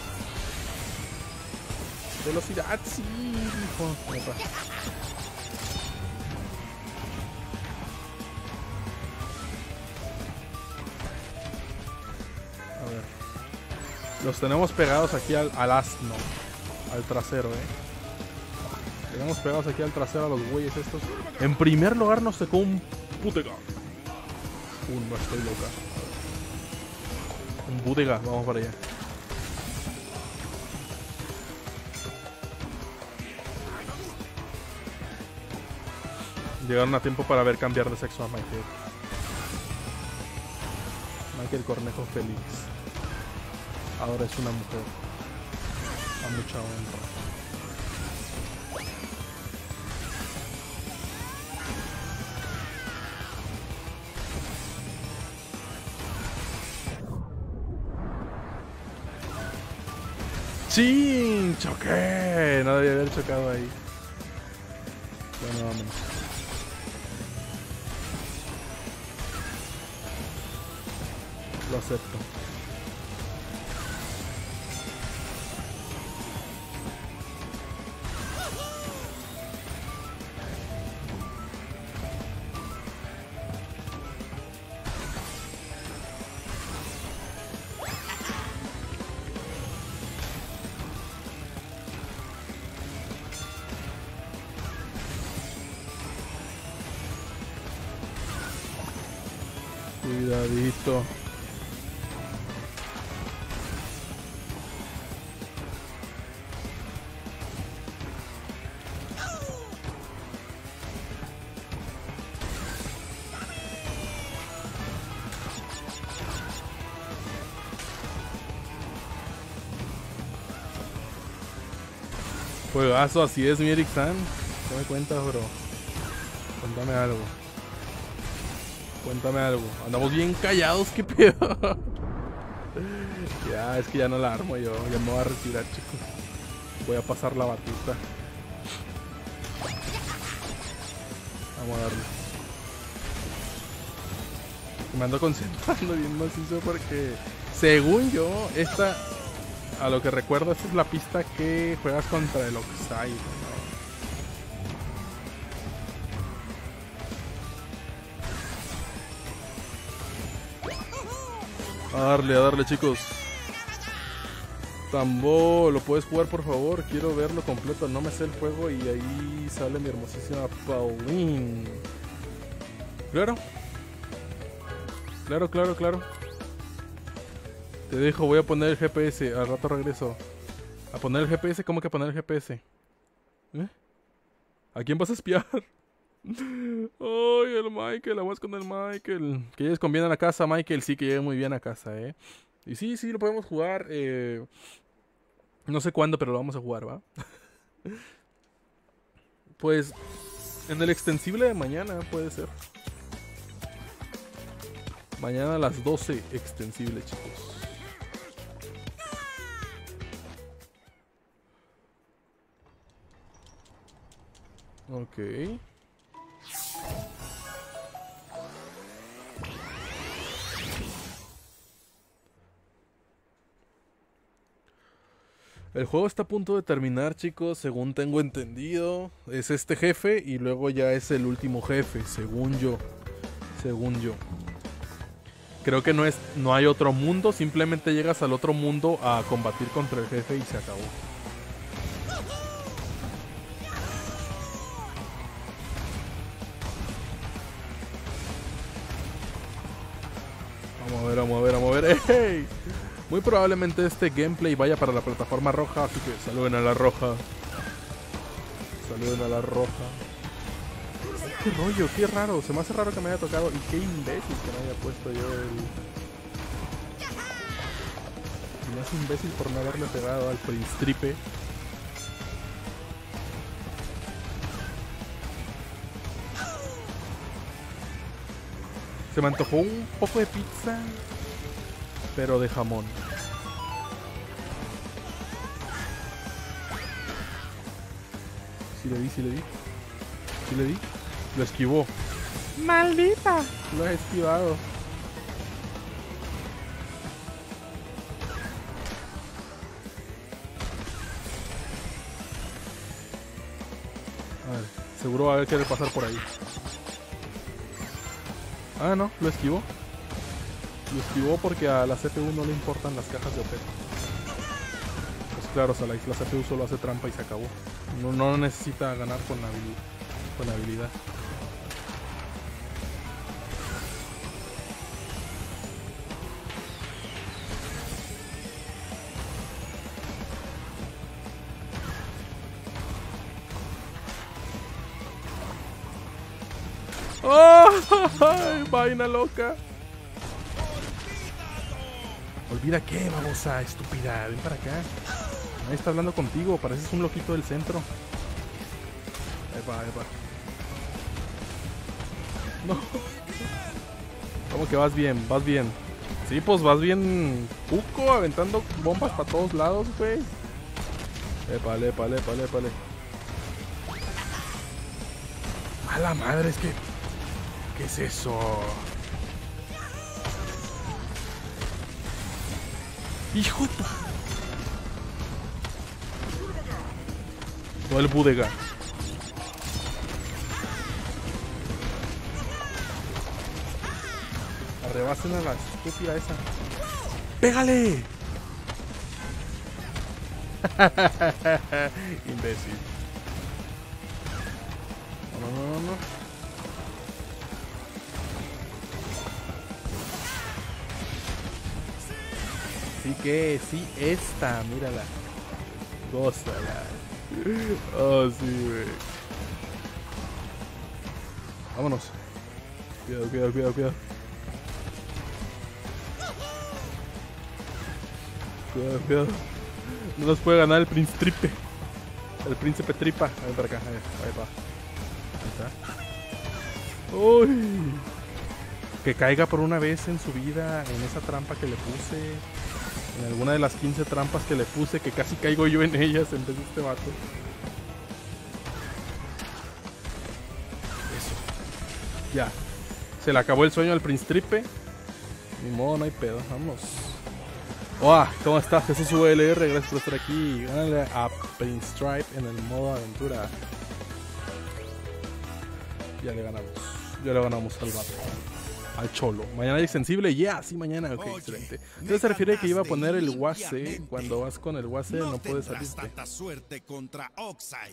Velocidad, sí, hijo. Opa. A ver. Los tenemos pegados aquí al, al asno. Al trasero, eh. Tenemos pegados aquí al trasero a los güeyes estos. En primer lugar nos tocó un Putega. Uh, no estoy loca. Un Putega, vamos para allá. Llegaron a tiempo para ver cambiar de sexo a Michael. Michael Cornejo feliz. Ahora es una mujer. A mucha honra. ¡Chin! ¡Choqué! No debía haber chocado ahí. Bueno, vámonos. Lo acepto. Cuidadito. Juegazo, así es, mi Eric-san. ¿Qué me cuentas, bro? Cuéntame algo. Cuéntame algo. Andamos bien callados, qué pedo. Ya, es que ya no la armo yo. Ya me voy a retirar, chicos. Voy a pasar la batuta. Vamos a darle. Me ando concentrando bien macizo porque, según yo, esta, a lo que recuerdo, esta es la pista que juegas contra el Oxide, ¿no? A darle, a darle, chicos. Tambo, ¿lo puedes jugar, por favor? Quiero verlo completo. No me sé el juego y ahí sale mi hermosísima Pauline. Claro. Claro, claro, claro. Te dejo, voy a poner el G P S. Al rato regreso. ¿A poner el G P S? ¿Cómo que poner el G P S? ¿Eh? ¿A quién vas a espiar? Ay, el Michael, aguas con el Michael. Que llegues con bien a la casa, Michael. Sí, que llegue muy bien a casa, eh. Y sí, sí, lo podemos jugar. Eh, no sé cuándo, pero lo vamos a jugar, ¿va? Pues en el extensible de mañana puede ser. Mañana a las doce extensible, chicos. Ok. El juego está a punto de terminar, chicos, según tengo entendido. Es este jefe y luego ya es el último jefe, según yo. Según yo. Creo que no es, no hay otro mundo, simplemente llegas al otro mundo a combatir contra el jefe y se acabó. Vamos a ver, vamos a ver, vamos a ver. ¡Ey! Muy probablemente este gameplay vaya para la plataforma roja, así que saluden a la roja. Saluden a la roja. Qué rollo, qué raro. Se me hace raro que me haya tocado. Y qué imbécil que me haya puesto yo el... Y me hace imbécil por no haberle pegado al Prinstripe. Se me antojó un poco de pizza, pero de jamón. Sí le di, sí le di. Sí le di. Lo esquivó. ¡Maldita! Lo he esquivado. A ver, seguro va a querer pasar por ahí. Ah, no, lo esquivó. Lo esquivó porque a la C P U no le importan las cajas de objetos. Pues claro, Salais, la C P U solo hace trampa y se acabó. No, no necesita ganar con la habilidad. Con la habilidad. ¡Oh! Vaina loca. Olvida qué, babosa, estúpida. Ven para acá. Ahí está hablando contigo. Pareces un loquito del centro. Epa, epa. No. ¿Cómo que vas bien? Vas bien. Sí, pues vas bien. Cuco, aventando bombas para todos lados, güey. Épale, épale, épale, épale. A la madre, es que... ¿Qué es eso? ¡Hijo de... No, el Budega. Arrebasen a la estúpida esa. ¡Pégale! Imbécil. No, no, no, no. Sí que, sí, esta, mírala. Gózala. Oh, sí, güey. Vámonos. Cuidado, cuidado, cuidado, cuidado. Cuidado, cuidado. No nos puede ganar el príncipe tripe. El príncipe tripa. A ver para acá, a ver, ahí va. Ahí está. Uy. Que caiga por una vez en su vida en esa trampa que le puse. En alguna de las quince trampas que le puse, que casi caigo yo en ellas en vez de este vato. Eso. Ya. Se le acabó el sueño al Prince Tripe. Ni modo, no hay pedo. Vamos. Hola, ¿cómo estás? Jesús U L R, gracias por estar aquí. Gánale a Prince Stripe en el modo aventura. Ya le ganamos. Ya le ganamos al vato. Al cholo. Mañana hay sensible, ya, yeah, sí, mañana, ok, oye, excelente. Entonces se refiere que iba a poner el Wase. Cuando vas con el Wase no, no puedes salirte. Tanta suerte contra Oxide.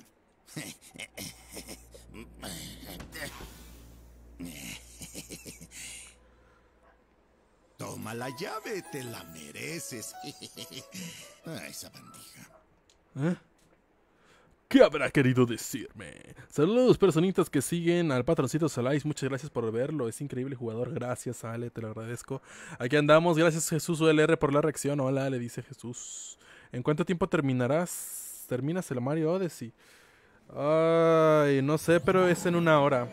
Toma la llave, te la mereces. Ay, esa bandija. ¿Eh? ¿Qué habrá querido decirme? Saludos personitas que siguen al patroncito Salais. Muchas gracias por verlo. Es increíble jugador. Gracias, Ale. Te lo agradezco. Aquí andamos. Gracias, Jesús U L R, por la reacción. Hola, le dice Jesús. ¿En cuánto tiempo terminarás? ¿Terminas el Mario Odyssey? Ay, no sé, pero es en una hora.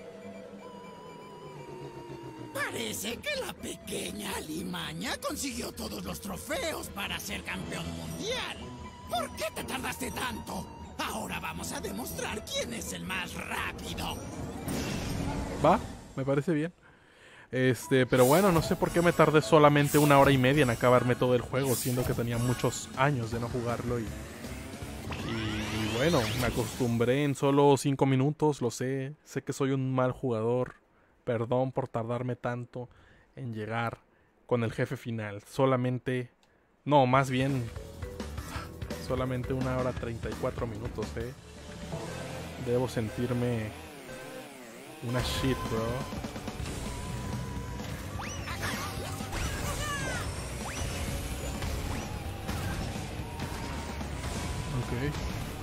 Parece que la pequeña Alimaña consiguió todos los trofeos para ser campeón mundial. ¿Por qué te tardaste tanto? Ahora vamos a demostrar quién es el más rápido. Va, me parece bien. Este, pero bueno, no sé por qué me tardé solamente una hora y media en acabarme todo el juego, siendo que tenía muchos años de no jugarlo y... Y, y bueno, me acostumbré en solo cinco minutos, lo sé. Sé que soy un mal jugador. Perdón por tardarme tanto en llegar con el jefe final. Solamente... No, más bien... Solamente una hora treinta y cuatro minutos, eh. Debo sentirme una shit, bro. Ok.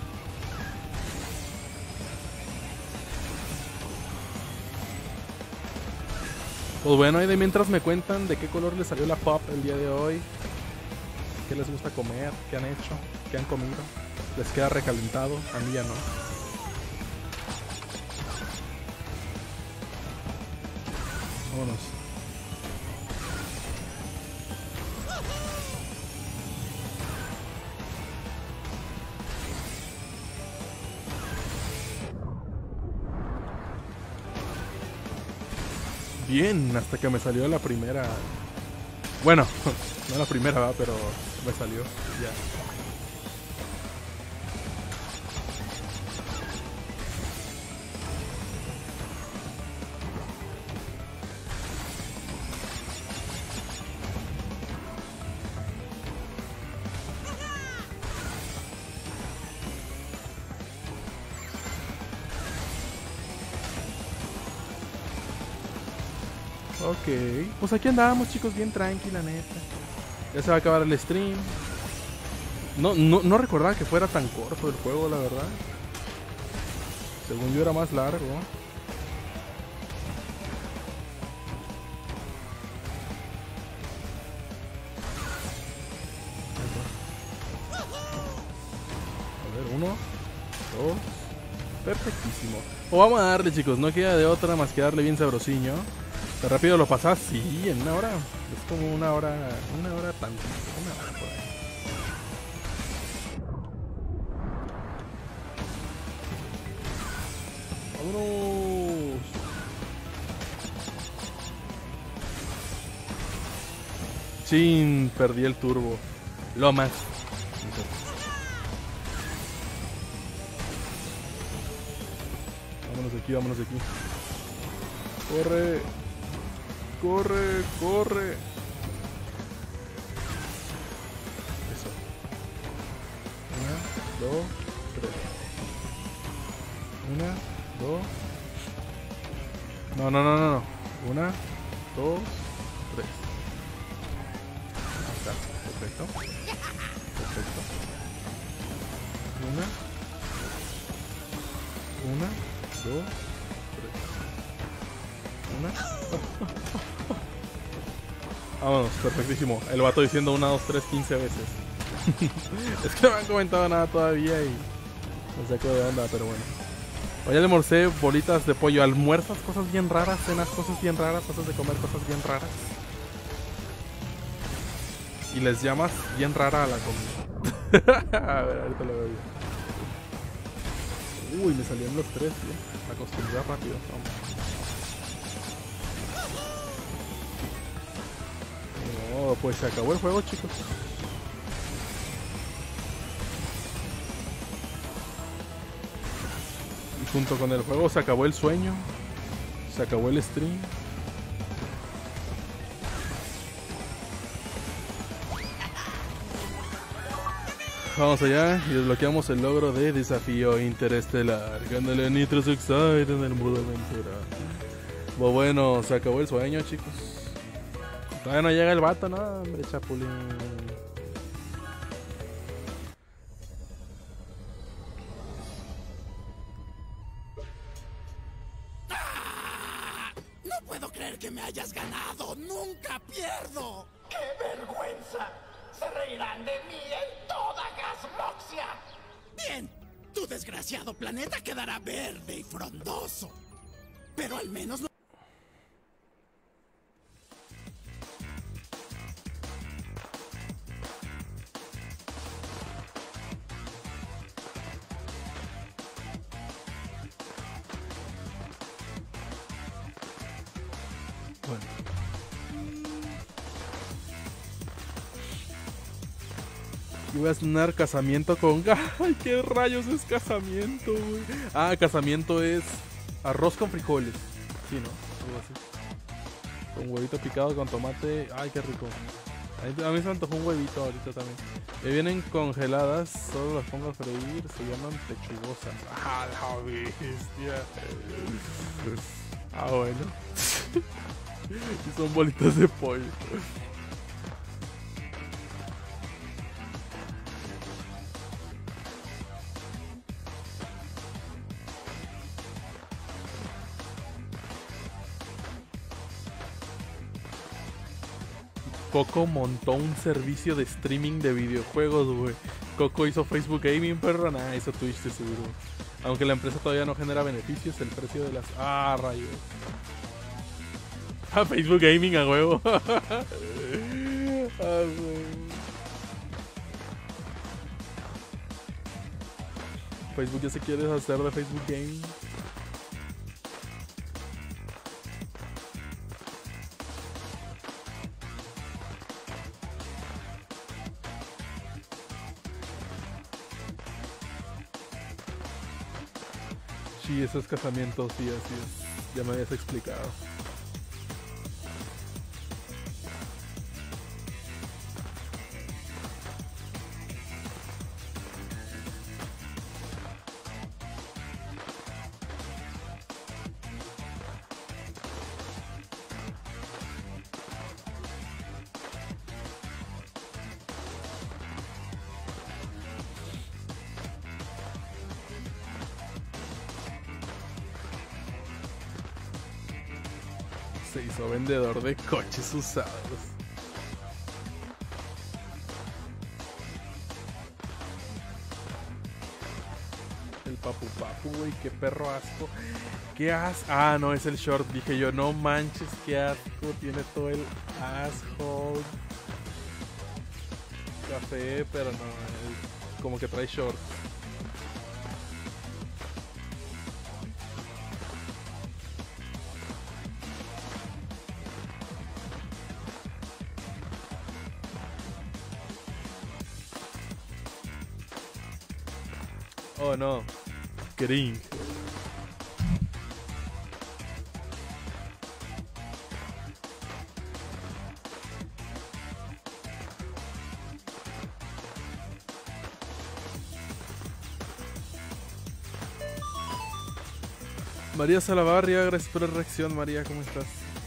Pues bueno, y de mientras me cuentan de qué color les salió la pop el día de hoy. ¿Qué les gusta comer? ¿Qué han hecho? ¿Qué han comido? ¿Les queda recalentado? A mí ya no. Vámonos. Bien, hasta que me salió la primera. Bueno, no la primera, ¿verdad? Pero me salió, ya. Ok. Pues aquí andamos, chicos, bien tranquila, neta. Ya se va a acabar el stream. No, no, no recordaba que fuera tan corto el juego, la verdad. Según yo era más largo. A ver, uno, dos. Perfectísimo. O vamos a darle, chicos, no queda de otra más que darle bien sabrosiño. ¿De rápido lo pasás? Sí, en una hora. Es como una hora, una hora tanto. Una hora por ahí. ¡Vámonos! Chin, perdí el turbo. Lo más. Vámonos de aquí, vámonos de aquí. Corre. Corre, corre. Eso. Una, dos, tres. Una, dos. No, no, no, no, no. Una, dos, tres. Ahí está. Perfecto. Perfecto. Una. Una, dos, tres. Una. Vámonos, perfectísimo. El vato diciendo una, dos, tres, quince veces. Es que no me han comentado nada todavía y no sé qué de onda, pero bueno. Hoy almorcé bolitas de pollo. ¿Almuerzas cosas bien raras? ¿Cenas cosas bien raras? ¿Haces de comer cosas bien raras? Y les llamas bien rara a la comida. A ver, ahorita lo veo yo. Uy, me salían los tres, tío. Me acostumbré rápido. Vamos. No, pues se acabó el juego, chicos. Y junto con el juego se acabó el sueño. Se acabó el stream. Vamos allá y desbloqueamos el logro de desafío interestelar. Gándale Nitro Suicide en el modo aventura. Pues bueno, se acabó el sueño, chicos. Todavía no llega el vato, ¿no? Hombre, chapulín. ¡Ah! No puedo creer que me hayas ganado. ¡Nunca pierdo! ¡Qué vergüenza! Se reirán de mí en toda Gasmoxia. Bien, tu desgraciado planeta quedará verde y frondoso. Pero al menos no... Bueno. Y voy a estrenar casamiento con... ¡Ay, qué rayos es casamiento, güey! Ah, casamiento es arroz con frijoles. Sí, ¿no? Algo así. Con huevito picado, con tomate. ¡Ay, qué rico! A mí se me antojó un huevito ahorita también. Me vienen congeladas, solo las pongo a freír. Se llaman pechugosas. ¡Ah, la bestia! Ah, bueno. Y son bolitas de pollo. Coco montó un servicio de streaming de videojuegos, güey. Coco hizo Facebook Gaming, perro. Nah, hizo Twitch, te seguro. Aunque la empresa todavía no genera beneficios, el precio de las... Ah, rayos. Ah, Facebook Gaming a huevo. Ah, güey. Facebook ya se quiere deshacer de Facebook Gaming. Sí, eso es casamiento, sí, así es. Ya me habías explicado. Se hizo vendedor de coches usados. El papu papu, güey, qué perro asco. Qué asco. Ah, no, es el short. Dije yo, no manches, qué asco. Tiene todo el asco. Café, pero no, es como que trae short. Oh no, Green. María Salavarria, gracias por la reacción, María, ¿cómo estás?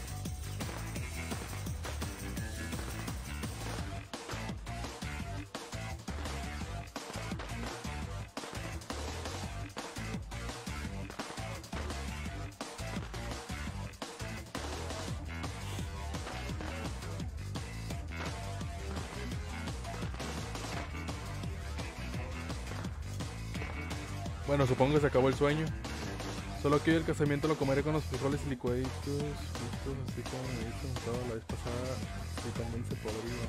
Bueno, supongo que se acabó el sueño. Solo que hoy el casamiento lo comeré con los frijoles y licuaditos, listos, así como me habéis preguntado la vez pasada, si también se podría.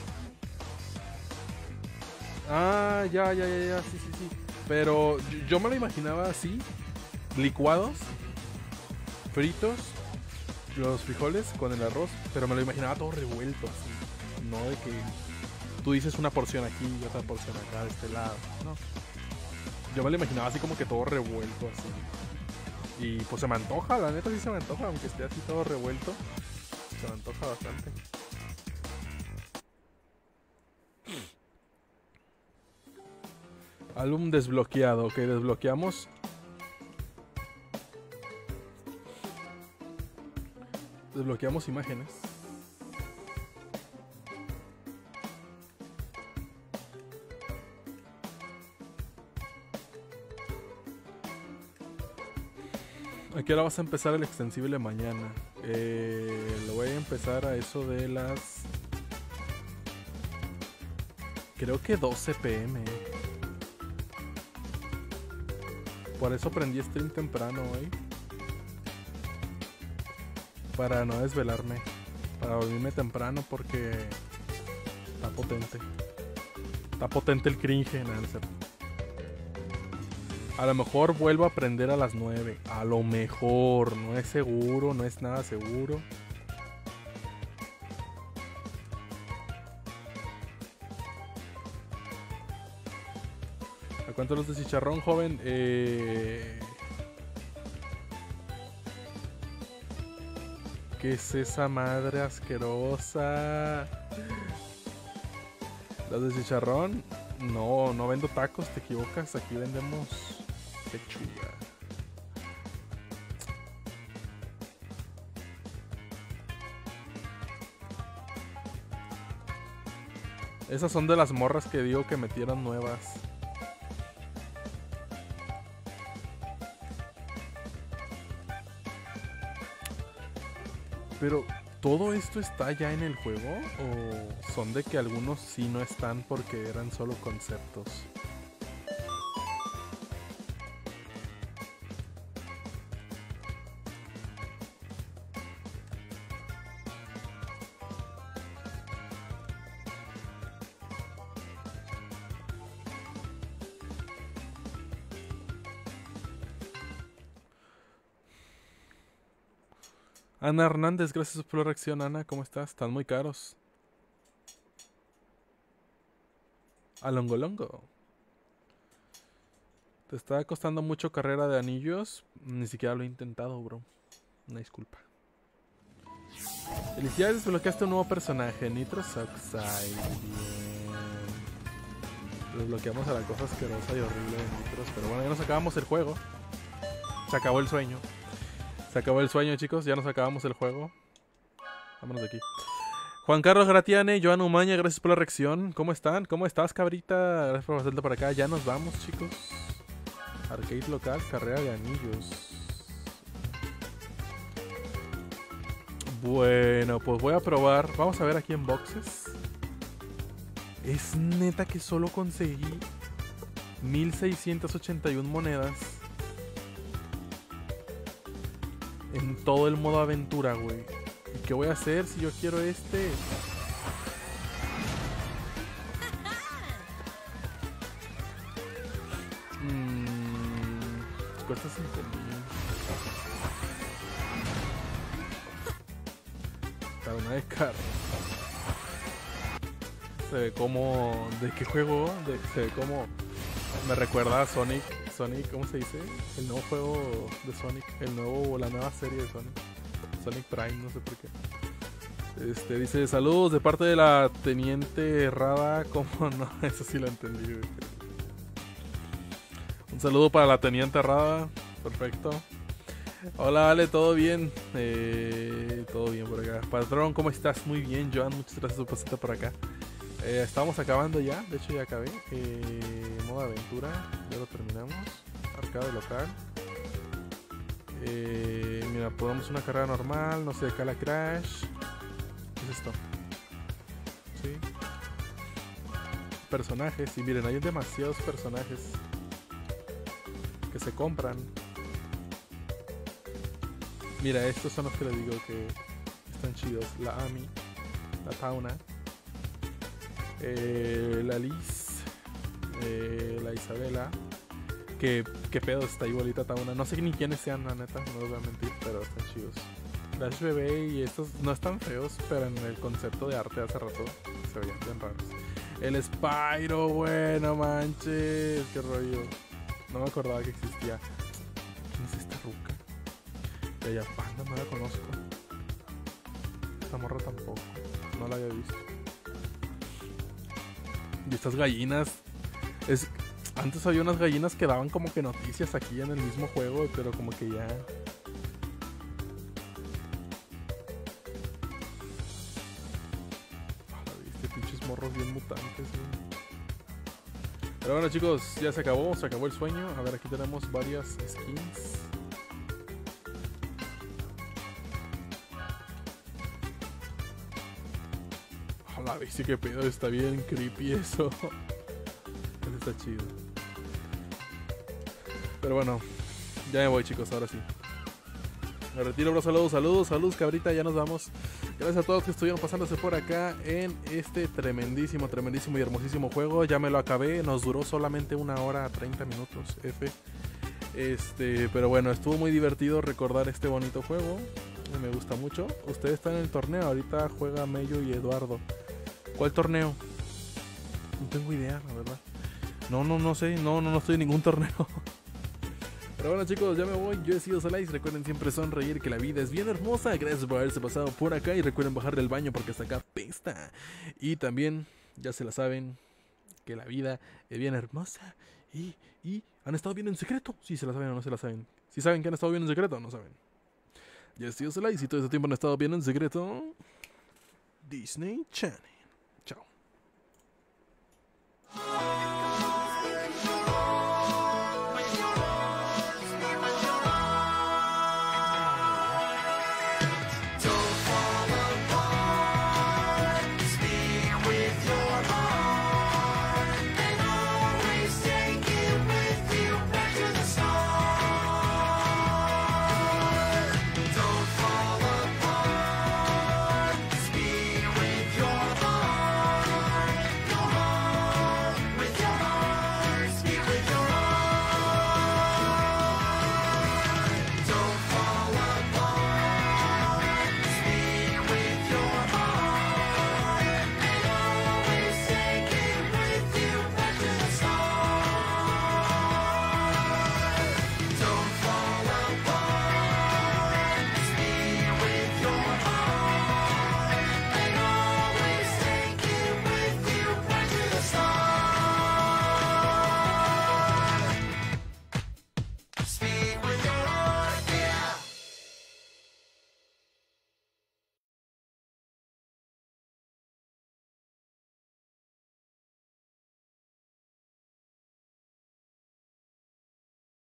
Ah, ya, ya, ya, ya, sí, sí, sí. Pero yo, yo me lo imaginaba así, licuados, fritos, los frijoles con el arroz, pero me lo imaginaba todo revuelto así. No de que tú dices una porción aquí y otra porción acá de este lado, no. Yo me lo imaginaba así como que todo revuelto así. Y pues se me antoja, la neta sí se me antoja, aunque esté así todo revuelto. Se me antoja bastante. Álbum desbloqueado, ok, desbloqueamos. Desbloqueamos imágenes. ¿A qué hora vas a empezar el extensible mañana? Eh, lo voy a empezar a eso de las... Creo que doce pe eme. Por eso prendí stream temprano hoy. Para no desvelarme. Para dormirme temprano porque... Está potente. Está potente el cringe en el ser. A lo mejor vuelvo a aprender a las nueve. A lo mejor. No es seguro. No es nada seguro. ¿A cuánto los de chicharrón, joven? Eh... ¿Qué es esa madre asquerosa? Los de chicharrón. No, no vendo tacos. Te equivocas. Aquí vendemos... pechuga. Esas son de las morras que digo que metieron nuevas. Pero, ¿todo esto está ya en el juego? ¿O son de que algunos sí no están porque eran solo conceptos? Ana Hernández, gracias por la reacción, Ana. ¿Cómo estás? Están muy caros. Alongolongo. ¿Te está costando mucho carrera de anillos? Ni siquiera lo he intentado, bro. Una disculpa. Felicidades, desbloqueaste un nuevo personaje, Nitrous Oxide. Bien. Desbloqueamos a la cosa asquerosa y horrible de Nitros. Pero bueno, ya nos acabamos el juego. Se acabó el sueño. Se acabó el sueño, chicos. Ya nos acabamos el juego. Vámonos de aquí. Juan Carlos Gratiane, Joan Umaña, gracias por la reacción. ¿Cómo están? ¿Cómo estás, cabrita? Gracias por pasarte por acá. Ya nos vamos, chicos. Arcade local, carrera de anillos. Bueno, pues voy a probar. Vamos a ver aquí en boxes. Es neta que solo conseguí mil seiscientas ochenta y una monedas en todo el modo aventura, güey. ¿Y qué voy a hacer si yo quiero este? Mmm... Cuesta cinco mil. Para una de carro. Se ve como... ¿De qué juego? De, se ve como... Me recuerda a Sonic. Sonic, ¿cómo se dice? El nuevo juego de Sonic. El nuevo... La nueva serie de Sonic. Sonic Prime, no sé por qué. Este, dice, saludos de parte de la Teniente Rada. ¿Cómo no? Eso sí lo entendí, güey. Un saludo para la Teniente Rada. Perfecto. Hola, Ale, ¿todo bien? Eh, todo bien por acá. Patrón, ¿cómo estás? Muy bien, Joan. Muchas gracias por pasarte por acá. Eh, estamos acabando ya. De hecho, ya acabé. Eh, modo aventura. Ya lo terminamos. Arcade local. Eh, mira, podemos una carrera normal. No sé, acá la Crash. ¿Qué es esto? Sí. Personajes. Y miren, hay demasiados personajes que se compran. Mira, estos son los que les digo que están chidos. La Amy, la Tauna, eh, la Liz, eh, la Isabela. Que, que pedo está igualita Tauna. No sé ni quiénes sean, la neta, no les voy a mentir, pero están chidos. Dash Bebé y estos no están feos, pero en el concepto de arte hace rato se veían bien raros. El Spyro, bueno, manches, qué rollo. No me acordaba que existía. ¿Quién es esta ruca? Bella Panda, no la conozco. Esta morra tampoco. No la había visto. Y estas gallinas. Es, antes había unas gallinas que daban como que noticias aquí en el mismo juego, pero como que ya. Ah, la viste, pinches morros bien mutantes, güey. Pero bueno, chicos, ya se acabó, se acabó el sueño. A ver, aquí tenemos varias skins. La viste que pedo, está bien creepy eso. Eso está chido. Pero bueno, ya me voy, chicos, ahora sí. Me retiro, bro, saludos, saludos, saludos, cabrita, ya nos vamos. Gracias a todos que estuvieron pasándose por acá en este tremendísimo, tremendísimo y hermosísimo juego. Ya me lo acabé, nos duró solamente una hora treinta minutos, F. Este, pero bueno, estuvo muy divertido recordar este bonito juego. Me gusta mucho. Ustedes están en el torneo, ahorita juega Mello y Eduardo. ¿Cuál torneo? No tengo idea, la verdad. No, no, no sé. No, no, no estoy en ningún torneo. Pero bueno, chicos, ya me voy. Yo he sido Solais. Recuerden siempre sonreír, que la vida es bien hermosa. Gracias por haberse pasado por acá. Y recuerden bajar del baño porque hasta acá pesta. Y también, ya se la saben, que la vida es bien hermosa. Y, y, ¿han estado bien en secreto? Sí, se la saben o no se la saben. Si saben que han estado bien en secreto, no saben. Yo he sido Solais y todo este tiempo han estado bien en secreto. Disney Channel. Chao.